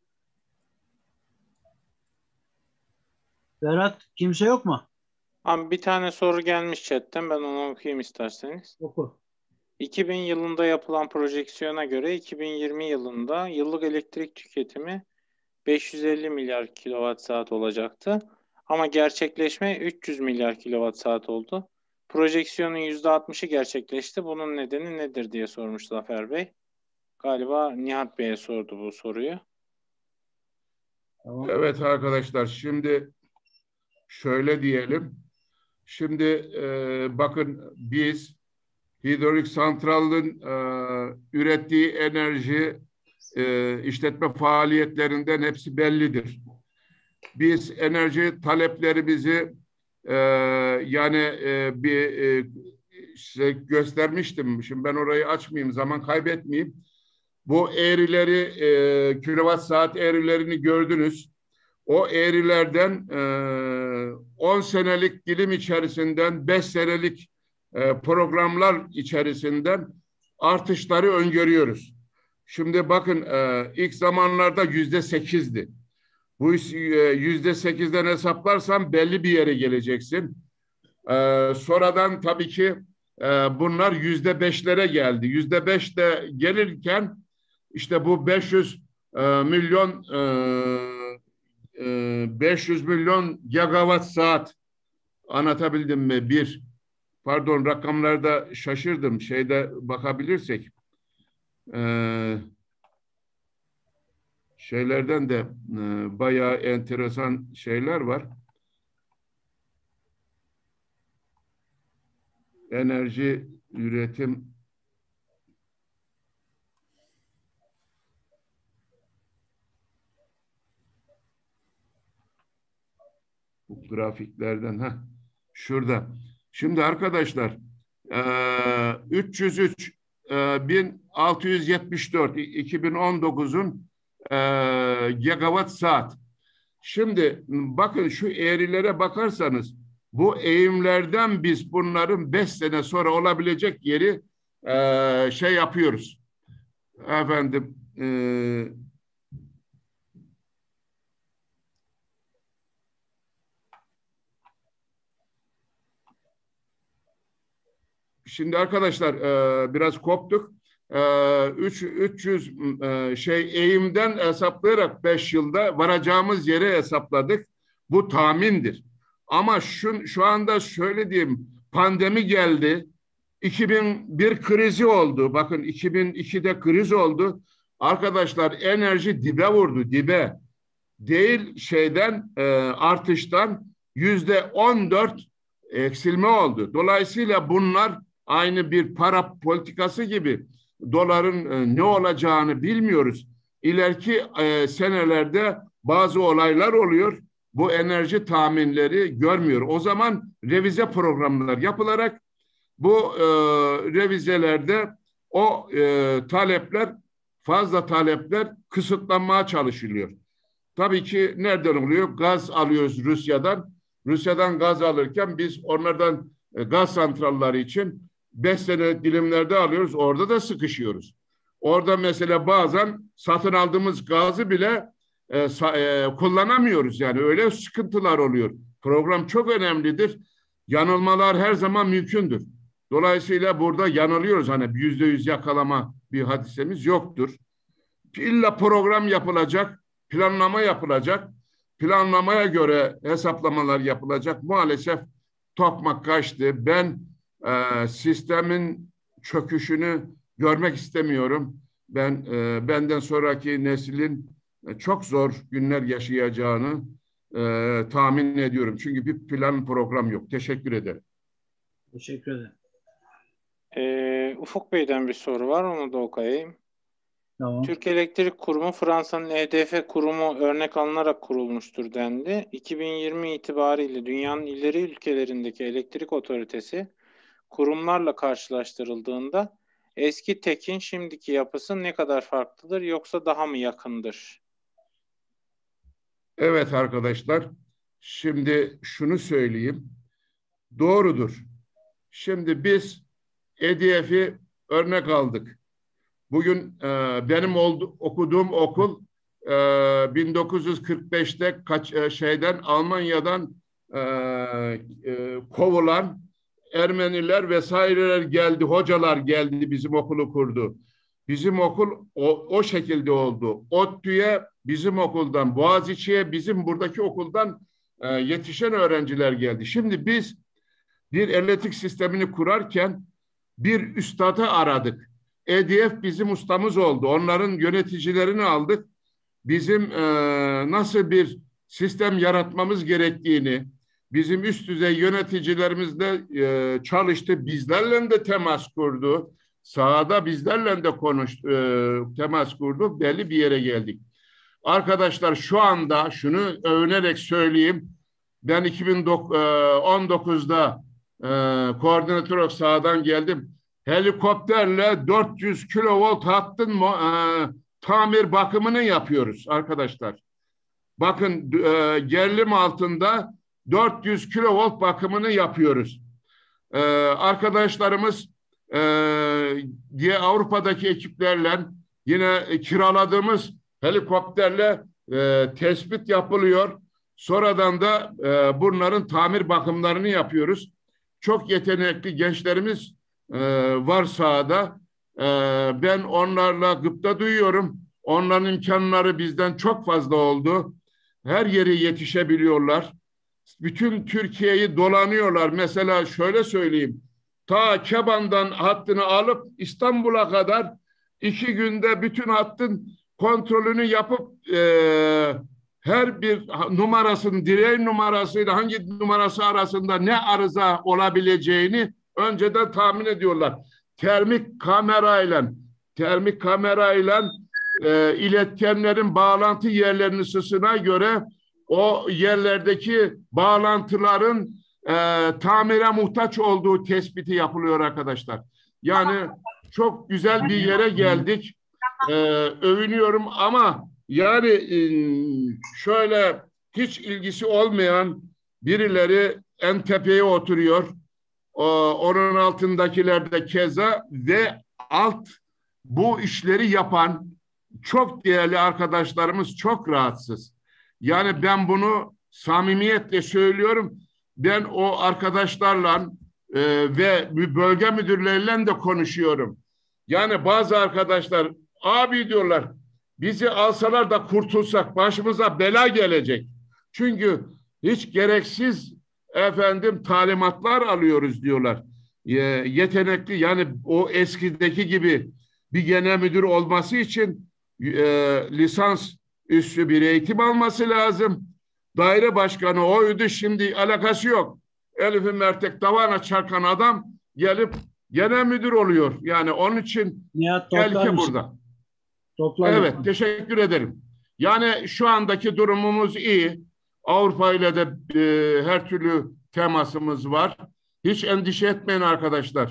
Berat, kimse yok mu? Abi bir tane soru gelmiş chatten, ben onu okuyayım isterseniz. Oku. iki bin yılında yapılan projeksiyona göre iki bin yirmi yılında yıllık elektrik tüketimi beş yüz elli milyar kilowatt saat olacaktı. Ama gerçekleşme üç yüz milyar kilowatt saat oldu. Projeksiyonun yüzde altmışı gerçekleşti. Bunun nedeni nedir diye sormuş Zafer Bey. Galiba Nihat Bey'e sordu bu soruyu. Tamam. Evet arkadaşlar, şimdi şöyle diyelim. Şimdi e, bakın, biz hidrolik santralın e, ürettiği enerji e, işletme faaliyetlerinden hepsi bellidir. Biz enerji taleplerimizi e, yani e, bir e, size göstermiştim. Şimdi ben orayı açmayayım, zaman kaybetmeyeyim. Bu eğrileri, e, kilowatt saat eğrilerini gördünüz. O eğrilerden e, on senelik dilim içerisinden beş senelik e, programlar içerisinden artışları öngörüyoruz. Şimdi bakın, e, ilk zamanlarda yüzde sekizdi. Bu yüzde sekizden hesaplarsan belli bir yere geleceksin. E, sonradan tabii ki e, bunlar yüzde beşlere geldi. Yüzde beş de gelirken işte bu beş yüz e, milyon e, beş yüz milyon gigawatt saat, anlatabildim mi? Bir, pardon, rakamlarda şaşırdım. Şeyde bakabilirsek e, şeylerden de e, bayağı enteresan şeyler var. Enerji üretim bu grafiklerden, ha şurada. Şimdi arkadaşlar e, üç yüz üç bin altı yüz yetmiş dört iki bin on dokuzun e, gigawatt saat. Şimdi bakın, şu eğrilere bakarsanız bu eğimlerden biz bunların beş sene sonra olabilecek yeri e, şey yapıyoruz. Efendim e, şimdi arkadaşlar e, biraz koptuk. E, üç yüz e, şey eğimden hesaplayarak beş yılda varacağımız yere hesapladık. Bu tahmindir. Ama şu, şu anda şöyle diyeyim, pandemi geldi. iki bin bir krizi oldu. Bakın, iki bin ikide kriz oldu. Arkadaşlar enerji dibe vurdu, dibe. Değil şeyden e, artıştan yüzde on dört eksilme oldu. Dolayısıyla bunlar aynı bir para politikası gibi, doların e, ne olacağını bilmiyoruz. İleriki e, senelerde bazı olaylar oluyor. Bu enerji tahminleri görmüyor. O zaman revize programlar yapılarak bu e, revizelerde o e, talepler, fazla talepler kısıtlanmaya çalışılıyor. Tabii ki nereden oluyor? Gaz alıyoruz Rusya'dan. Rusya'dan gaz alırken biz onlardan e, gaz santralleri için beş sene dilimlerde alıyoruz. Orada da sıkışıyoruz. Orada mesela bazen satın aldığımız gazı bile e, e, kullanamıyoruz. Yani öyle sıkıntılar oluyor. Program çok önemlidir. Yanılmalar her zaman mümkündür. Dolayısıyla burada yanılıyoruz. Hani yüzde yüz yakalama bir hadisemiz yoktur. İlla program yapılacak, planlama yapılacak. Planlamaya göre hesaplamalar yapılacak. Maalesef tokmak kaçtı. Ben e, sistemin çöküşünü görmek istemiyorum. Ben e, benden sonraki neslin e, çok zor günler yaşayacağını e, tahmin ediyorum. Çünkü bir plan program yok. Teşekkür ederim. Teşekkür ederim. Ee, Ufuk Bey'den bir soru var, onu da okuyayım. Tamam. Türk Elektrik Kurumu Fransa'nın E D F kurumu örnek alınarak kurulmuştur dendi. iki bin yirmi itibariyle dünyanın ileri ülkelerindeki elektrik otoritesi kurumlarla karşılaştırıldığında eski TEK'in şimdiki yapısı ne kadar farklıdır, yoksa daha mı yakındır? Evet arkadaşlar, şimdi şunu söyleyeyim. Doğrudur. Şimdi biz E D F'i örnek aldık. Bugün e, benim oldu, okuduğum okul e, bin dokuz yüz kırk beşte kaç e, şeyden Almanya'dan e, e, kovulan Ermeniler vesaireler geldi, hocalar geldi, bizim okulu kurdu. Bizim okul o, o şekilde oldu. ODTÜ'ye bizim okuldan, Boğaziçi'ye bizim buradaki okuldan e, yetişen öğrenciler geldi. Şimdi biz bir elektrik sistemini kurarken bir üstadı aradık. E D F bizim ustamız oldu. Onların yöneticilerini aldık. Bizim e, nasıl bir sistem yaratmamız gerektiğini, bizim üst düzey yöneticilerimizle e, çalıştı. Bizlerle de temas kurdu. Sahada bizlerle de konuştu, e, temas kurdu. Belli bir yere geldik. Arkadaşlar şu anda şunu övünerek söyleyeyim. Ben iki bin on dokuzda e, koordinatör olarak sahadan geldim. Helikopterle dört yüz kilovolt hattın e, tamir bakımını yapıyoruz arkadaşlar. Bakın e, gerilim altında dört yüz kilovolt bakımını yapıyoruz. E, arkadaşlarımız e, diye Avrupa'daki ekiplerle yine kiraladığımız helikopterle e, tespit yapılıyor. Sonradan da e, bunların tamir bakımlarını yapıyoruz. Çok yetenekli gençlerimiz e, var sahada. E, ben onlarla gıpta duyuyorum. Onların imkanları bizden çok fazla oldu. Her yere yetişebiliyorlar. Bütün Türkiye'yi dolanıyorlar. Mesela şöyle söyleyeyim. Ta Keban'dan hattını alıp İstanbul'a kadar iki günde bütün hattın kontrolünü yapıp e, her bir numarasının, direğin numarasıyla hangi numarası arasında ne arıza olabileceğini önceden tahmin ediyorlar. Termik kamerayla, termik kamerayla e, iletkenlerin bağlantı yerlerinin ısısına göre o yerlerdeki bağlantıların e, tamire muhtaç olduğu tespiti yapılıyor arkadaşlar. Yani çok güzel bir yere geldik. E, övünüyorum ama yani e, şöyle hiç ilgisi olmayan birileri en tepeye oturuyor. O, onun altındakiler de keza ve alt bu işleri yapan çok değerli arkadaşlarımız çok rahatsız. Yani ben bunu samimiyetle söylüyorum. Ben o arkadaşlarla e, ve bölge müdürleriyle de konuşuyorum. Yani bazı arkadaşlar abi diyorlar, bizi alsalar da kurtulsak başımıza bela gelecek. Çünkü hiç gereksiz efendim talimatlar alıyoruz diyorlar. E, yetenekli, yani o eskideki gibi bir genel müdür olması için e, lisans üstü bir eğitim alması lazım. Daire başkanı oydu, şimdi alakası yok. Elif-i Mertek davana çarkan adam gelip genel müdür oluyor. Yani onun için Nihat, tehlike burada. Toplar evet, mısın? teşekkür ederim. Yani şu andaki durumumuz iyi. Avrupa ile de e, her türlü temasımız var. Hiç endişe etmeyin arkadaşlar.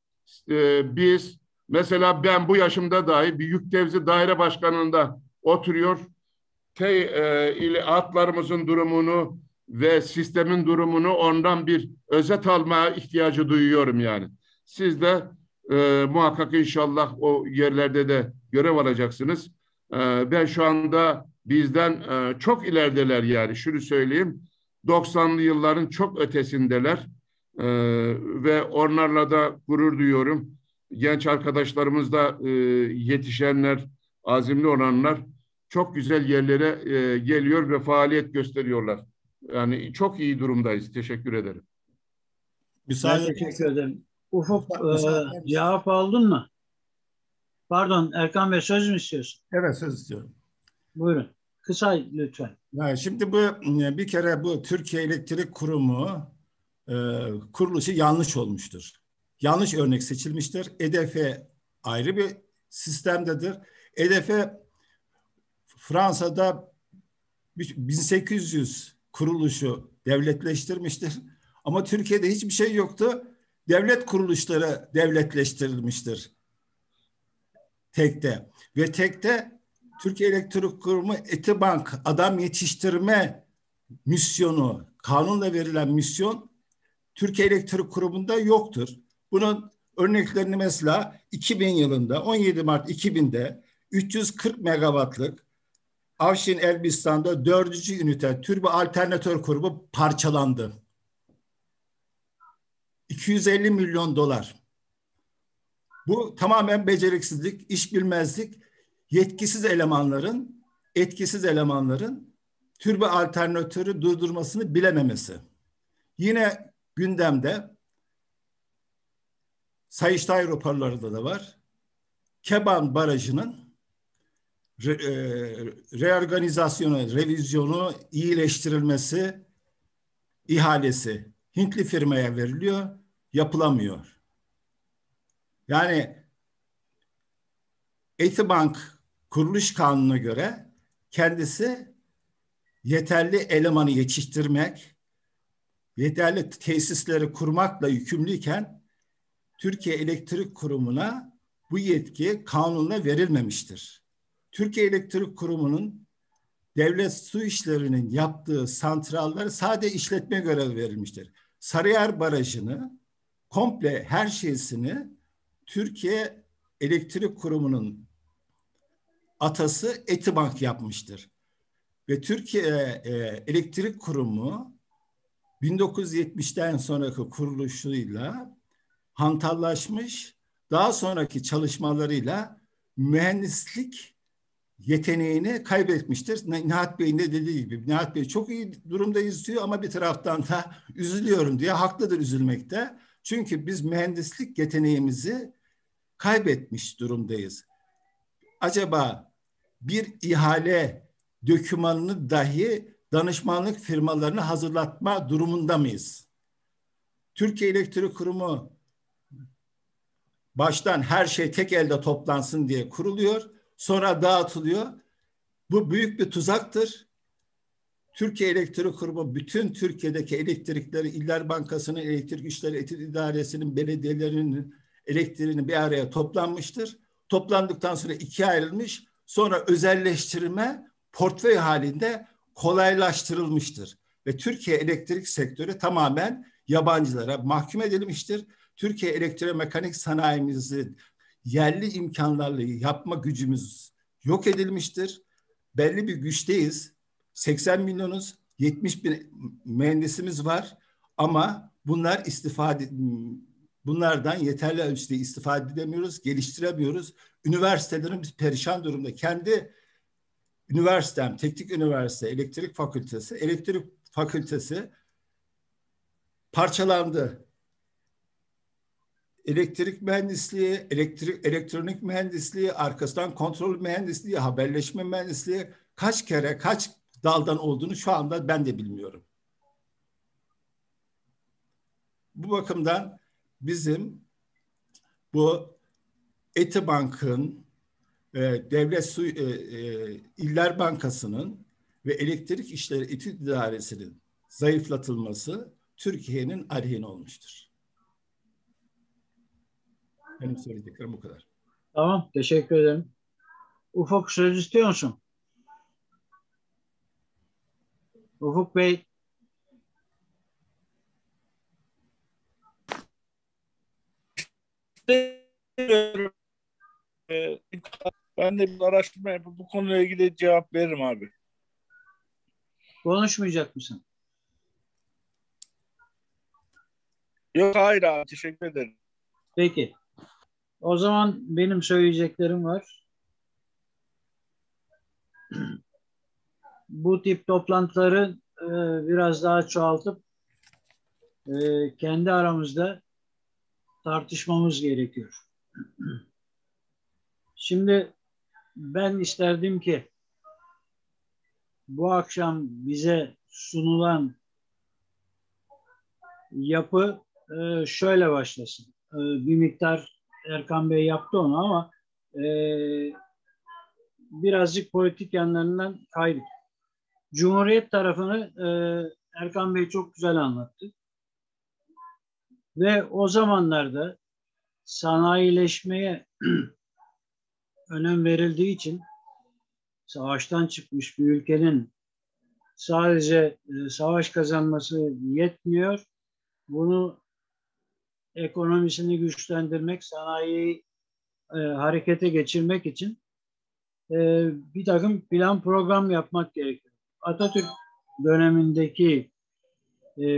E, biz mesela ben bu yaşımda dahi bir yük tevzi daire başkanlığında oturuyor. Te, e, ile hatlarımızın durumunu ve sistemin durumunu ondan bir özet almaya ihtiyacı duyuyorum yani. Siz de e, muhakkak inşallah o yerlerde de görev alacaksınız. E, ben şu anda bizden e, çok ilerideler yani. Şunu söyleyeyim, doksanlı yılların çok ötesindeler. E, ve onlarla da gurur duyuyorum. Genç arkadaşlarımız da e, yetişenler, azimli olanlar çok güzel yerlere e, geliyor ve faaliyet gösteriyorlar. Yani çok iyi durumdayız. Teşekkür ederim. Ben Müsaade teşekkür edersen, ederim. Ufuk, e, müsaade eder misin? cevap aldın mı? Pardon, Erkan Bey, söz mü istiyorsun? Evet, söz istiyorum. Buyurun. Kısa lütfen. Yani şimdi bu bir kere bu Türkiye Elektrik Kurumu e, kuruluşu yanlış olmuştur. Yanlış örnek seçilmiştir. E D F ayrı bir sistemdedir. E D F Fransa'da bin sekiz yüz kuruluşu devletleştirmiştir. Ama Türkiye'de hiçbir şey yoktu. Devlet kuruluşları devletleştirilmiştir. Tekte. Ve tekte Türkiye Elektrik Kurumu Etibank adam yetiştirme misyonu, kanunla verilen misyon Türkiye Elektrik Kurumu'nda yoktur. Bunun örneklerini mesela iki bin yılında on yedi Mart iki binde üç yüz kırk megawattlık Avşin Elbistan'da dördüncü ünite türbe alternatör kurumu parçalandı. iki yüz elli milyon dolar. Bu tamamen beceriksizlik, iş bilmezlik, yetkisiz elemanların, etkisiz elemanların türbe alternatörü durdurmasını bilememesi. Yine gündemde Sayıştay raporlarında da var. Keban Barajı'nın re, e, reorganizasyonu, revizyonu, iyileştirilmesi, ihalesi Hintli firmaya veriliyor, yapılamıyor. Yani Etibank kuruluş kanununa göre kendisi yeterli elemanı yetiştirmek, yeterli tesisleri kurmakla yükümlüyken Türkiye Elektrik Kurumu'na bu yetki kanunla verilmemiştir. Türkiye Elektrik Kurumu'nun devlet su işlerinin yaptığı santralları sadece işletme görevi verilmiştir. Sarıyer Barajı'nı komple her şeysini Türkiye Elektrik Kurumu'nun atası Etibank yapmıştır. Ve Türkiye e, Elektrik Kurumu bin dokuz yüz yetmişten sonraki kuruluşuyla hantallaşmış, daha sonraki çalışmalarıyla mühendislik yeteneğini kaybetmiştir. Nihat Bey'in de dediği gibi, Nihat Bey çok iyi durumdayız diyor ama bir taraftan da üzülüyorum diye, haklıdır üzülmekte. Çünkü biz mühendislik yeteneğimizi kaybetmiş durumdayız. Acaba bir ihale dokümanını dahi danışmanlık firmalarına hazırlatma durumunda mıyız? Türkiye Elektrik Kurumu baştan her şey tek elde toplansın diye kuruluyor, sonra dağıtılıyor. Bu büyük bir tuzaktır. Türkiye Elektrik Kurumu bütün Türkiye'deki elektrikleri, İller Bankası'nın, Elektrik İşleri Etüt İdaresi'nin, belediyelerinin elektriğini bir araya toplanmıştır. Toplandıktan sonra ikiye ayrılmış, sonra özelleştirme portföy halinde kolaylaştırılmıştır. Ve Türkiye elektrik sektörü tamamen yabancılara mahkum edilmiştir. Türkiye elektromekanik sanayimizi yerli imkanlarla yapma gücümüz yok edilmiştir. Belli bir güçteyiz. seksen milyonuz, yetmiş bin mühendisimiz var ama bunlar istifade bunlardan yeterli ölçüde istifade edemiyoruz, geliştiremiyoruz. Üniversitelerimiz perişan durumda. Kendi üniversitem, teknik üniversite, elektrik fakültesi, elektrik fakültesi parçalandı. Elektrik mühendisliği, elektrik elektronik mühendisliği, arkasından kontrol mühendisliği, haberleşme mühendisliği kaç kere, kaç daldan olduğunu şu anda ben de bilmiyorum. Bu bakımdan bizim bu Etibank'ın, e, Devlet Su, e, e, İller Bankası'nın ve Elektrik İşleri Etüt İdaresi'nin zayıflatılması Türkiye'nin aleyhine olmuştur. Benim söyleyeceklerim bu kadar. Tamam, teşekkür ederim. Ufuk, söz istiyor musun? Ufuk Bey. Ben de bir araştırma yapıp bu konuyla ilgili cevap veririm abi. Konuşmayacak mısın? Yok, hayır abi, teşekkür ederim. Peki. O zaman benim söyleyeceklerim var. Bu tip toplantıları e, biraz daha çoğaltıp e, kendi aramızda tartışmamız gerekiyor. Şimdi ben isterdim ki bu akşam bize sunulan yapı e, şöyle başlasın. E, bir miktar Erkan Bey yaptı onu ama e, birazcık politik yanlarından kaydık. Cumhuriyet tarafını e, Erkan Bey çok güzel anlattı. Ve o zamanlarda sanayileşmeye önem verildiği için savaştan çıkmış bir ülkenin sadece e, savaş kazanması yetmiyor. Bunu ekonomisini güçlendirmek, sanayiyi e, harekete geçirmek için e, bir takım plan program yapmak gerekiyor. Atatürk dönemindeki e,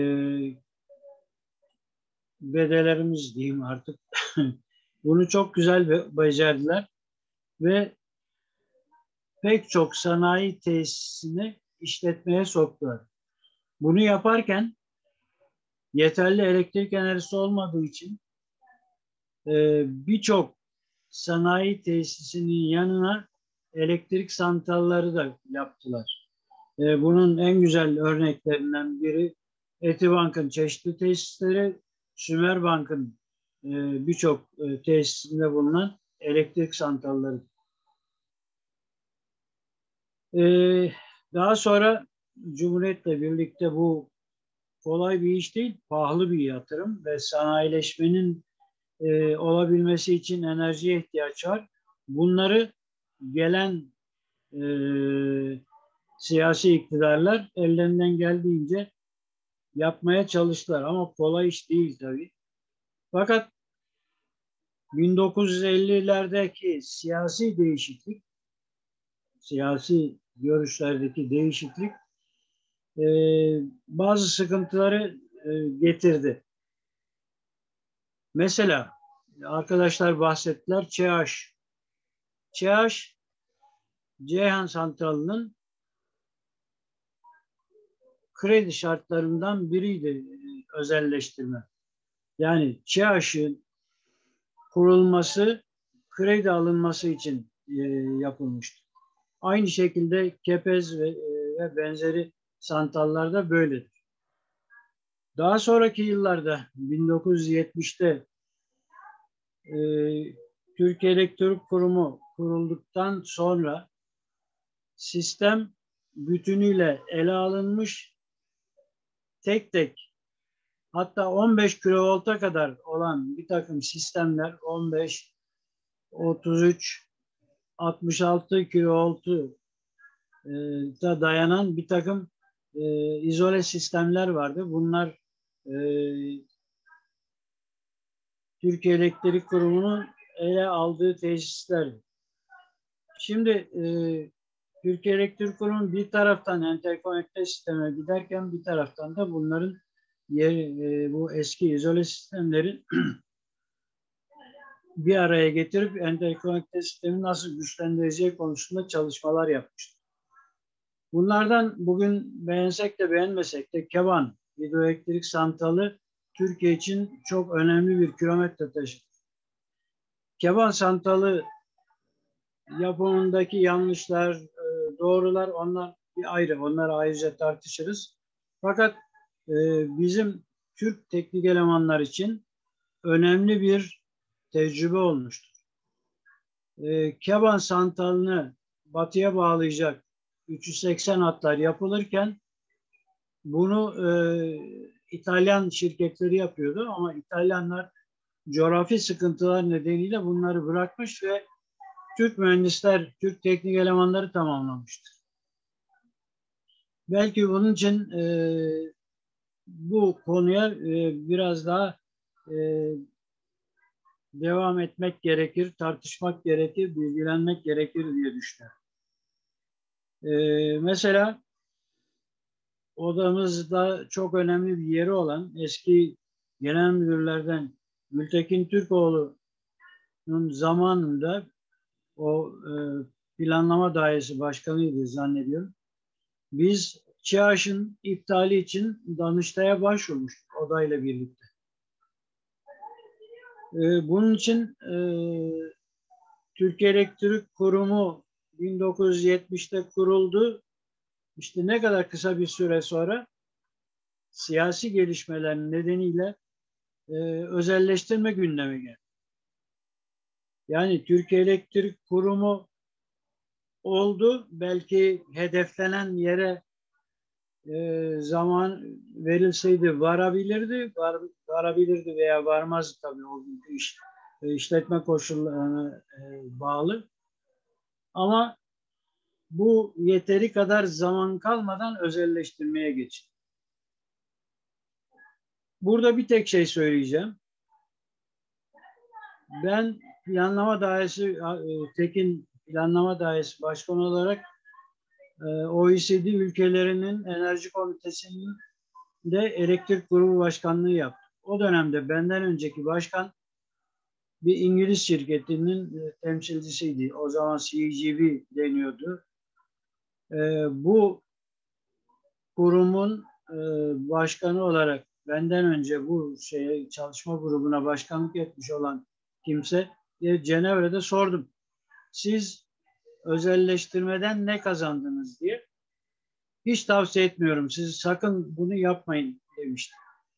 dedelerimiz diyeyim artık bunu çok güzel becerdiler ve pek çok sanayi tesisini işletmeye soktular. Bunu yaparken yeterli elektrik enerjisi olmadığı için e, birçok sanayi tesisinin yanına elektrik santralları da yaptılar. E, bunun en güzel örneklerinden biri Etibank'ın çeşitli tesisleri, Sümerbank'ın e, birçok e, tesisinde bulunan elektrik santralları. E, daha sonra Cumhuriyet'le birlikte bu kolay bir iş değil, pahalı bir yatırım ve sanayileşmenin e, olabilmesi için enerjiye ihtiyaç var. Bunları gelen e, siyasi iktidarlar ellerinden geldiğince yapmaya çalıştılar ama kolay iş değil tabii. Fakat bin dokuz yüz ellilerdeki siyasi değişiklik, siyasi görüşlerdeki değişiklik e, bazı sıkıntıları e, getirdi. Mesela arkadaşlar bahsettiler ÇEHAŞ. ÇEHAŞ, Ceyhan Santralı'nın kredi şartlarından biriydi özelleştirme. Yani ÇEHAŞ'ın kurulması kredi alınması için e, yapılmıştı. Aynı şekilde Kepez ve, e, ve benzeri santrallarda böyledir. Daha sonraki yıllarda bin dokuz yüz yetmişte e, Türkiye Elektrik Kurumu kurulduktan sonra sistem bütünüyle ele alınmış, tek tek hatta on beş kilovolta kadar olan bir takım sistemler on beş, otuz üç, altmış altı kilovolta da dayanan bir takım e, izole sistemler vardı. Bunlar e, Türkiye Elektrik Kurumu'nun ele aldığı tesislerdi. Şimdi e, Türkiye Elektrik Kurumu bir taraftan enterkonekte sisteme giderken bir taraftan da bunların yeri, e, bu eski izole sistemlerin bir araya getirip enterkonekte sistemi nasıl güçlendireceği konusunda çalışmalar yapmıştı. Bunlardan bugün beğensek de beğenmesek de Keban hidroelektrik santralı Türkiye için çok önemli bir kilometre taşı. Keban santralı yapımındaki yanlışlar, doğrular onlar bir ayrı. Onları ayrıca tartışırız. Fakat e, bizim Türk teknik elemanlar için önemli bir tecrübe olmuştur. E, Keban santralını batıya bağlayacak üç yüz seksen hatlar yapılırken bunu e, İtalyan şirketleri yapıyordu ama İtalyanlar coğrafi sıkıntılar nedeniyle bunları bırakmış ve Türk mühendisler, Türk teknik elemanları tamamlamıştır. Belki bunun için e, bu konuya e, biraz daha e, devam etmek gerekir, tartışmak gerekir, bilgilenmek gerekir diye düşünüyorum. Ee, mesela odamızda çok önemli bir yeri olan eski genel müdürlerden Gültekin Türkoğlu'nun zamanında o e, planlama dairesi başkanıydı zannediyorum. Biz ÇİAŞ'ın iptali için Danıştay'a başvurmuştuk odayla birlikte. E, bunun için e, Türkiye Elektrik Kurumu bin dokuz yüz yetmişte kuruldu. İşte ne kadar kısa bir süre sonra siyasi gelişmeler nedeniyle e, özelleştirme gündeme geldi. Yani Türkiye Elektrik Kurumu oldu. Belki hedeflenen yere e, zaman verilseydi varabilirdi, var, varabilirdi veya varmazdı tabii o iş, e, işletme koşullarına e, bağlı. Ama bu yeteri kadar zaman kalmadan özelleştirmeye geçildi. Burada bir tek şey söyleyeceğim. Ben planlama dairesi, Tekin Planlama Dairesi Başkanı olarak O E C D ülkelerinin enerji komitesinin de elektrik grubu başkanlığı yaptım. O dönemde benden önceki başkan bir İngiliz şirketinin temsilcisiydi. O zaman C G B deniyordu. Bu kurumun başkanı olarak benden önce bu şeye, çalışma grubuna başkanlık etmiş olan kimse Cenevre'de sordum. Siz özelleştirmeden ne kazandınız diye. Hiç tavsiye etmiyorum. Siz sakın bunu yapmayın demişti.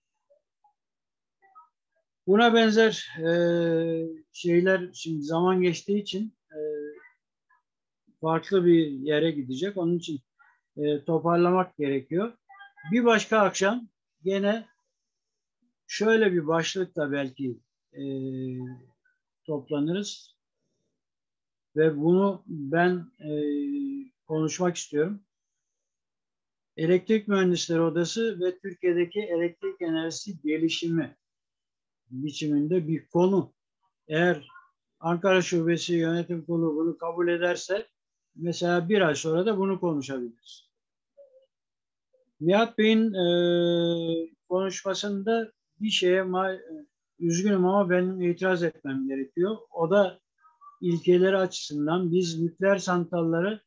Buna benzer e, şeyler şimdi zaman geçtiği için e, farklı bir yere gidecek. Onun için e, toparlamak gerekiyor. Bir başka akşam gene şöyle bir başlıkla belki e, toplanırız ve bunu ben e, konuşmak istiyorum. Elektrik Mühendisleri Odası ve Türkiye'deki elektrik enerjisi gelişimi biçiminde bir konu. Eğer Ankara Şubesi Yönetim Kurulu bunu kabul ederse mesela bir ay sonra da bunu konuşabiliriz. Nihat Bey'in e, konuşmasında bir şeye üzgünüm ama benim itiraz etmem gerekiyor. O da ilkeleri açısından biz nükleer santralları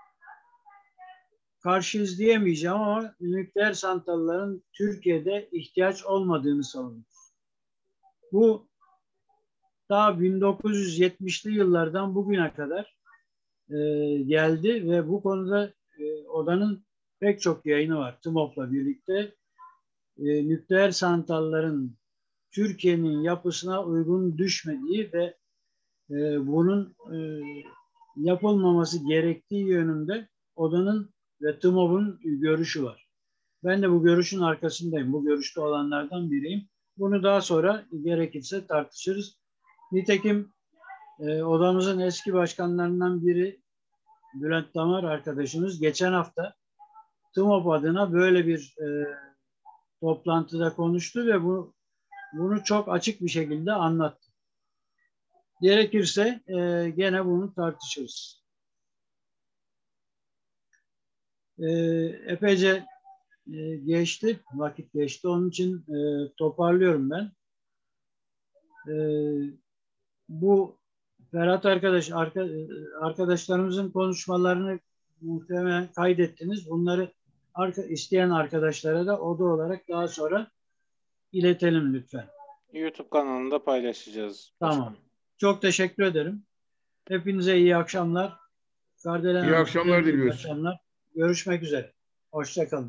karşıyız diyemeyeceğim ama nükleer santrallerin Türkiye'de ihtiyaç olmadığını savunuyor. Bu daha bin dokuz yüz yetmişli yıllardan bugüne kadar e, geldi ve bu konuda e, odanın pek çok yayını var. TMOP'la birlikte e, nükleer santrallerin Türkiye'nin yapısına uygun düşmediği ve e, bunun e, yapılmaması gerektiği yönünde odanın ve TMOP'un görüşü var. Ben de bu görüşün arkasındayım. Bu görüşte olanlardan biriyim. Bunu daha sonra gerekirse tartışırız. Nitekim e, odamızın eski başkanlarından biri Bülent Damar arkadaşımız geçen hafta TMOP adına böyle bir e, toplantıda konuştu ve bu bunu çok açık bir şekilde anlattı. Gerekirse e, gene bunu tartışırız. E, epeyce e, geçti, vakit geçti. Onun için e, toparlıyorum ben. E, bu Ferhat arkadaş, arka, arkadaşlarımızın konuşmalarını muhtemelen kaydettiniz. Bunları arka, isteyen arkadaşlara da oda olarak daha sonra iletelim lütfen. YouTube kanalında paylaşacağız. Tamam. Çok teşekkür ederim. Hepinize iyi akşamlar. Kardelen İyi akşamlar diliyoruz. İyi akşamlar. Görüşmek üzere. Hoşça kalın.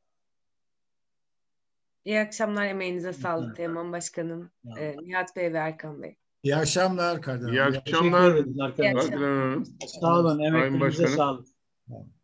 İyi akşamlar, emeğinize sağlık Teğmen Başkanım, e, Nihat Bey ve Erkan Bey. İyi akşamlar Kardelen. İyi akşamlar. Teşekkür ederiz arkadaşlar. İyi akşamlar. Sağ olun. Emeklerinize Başkanım. sağlık.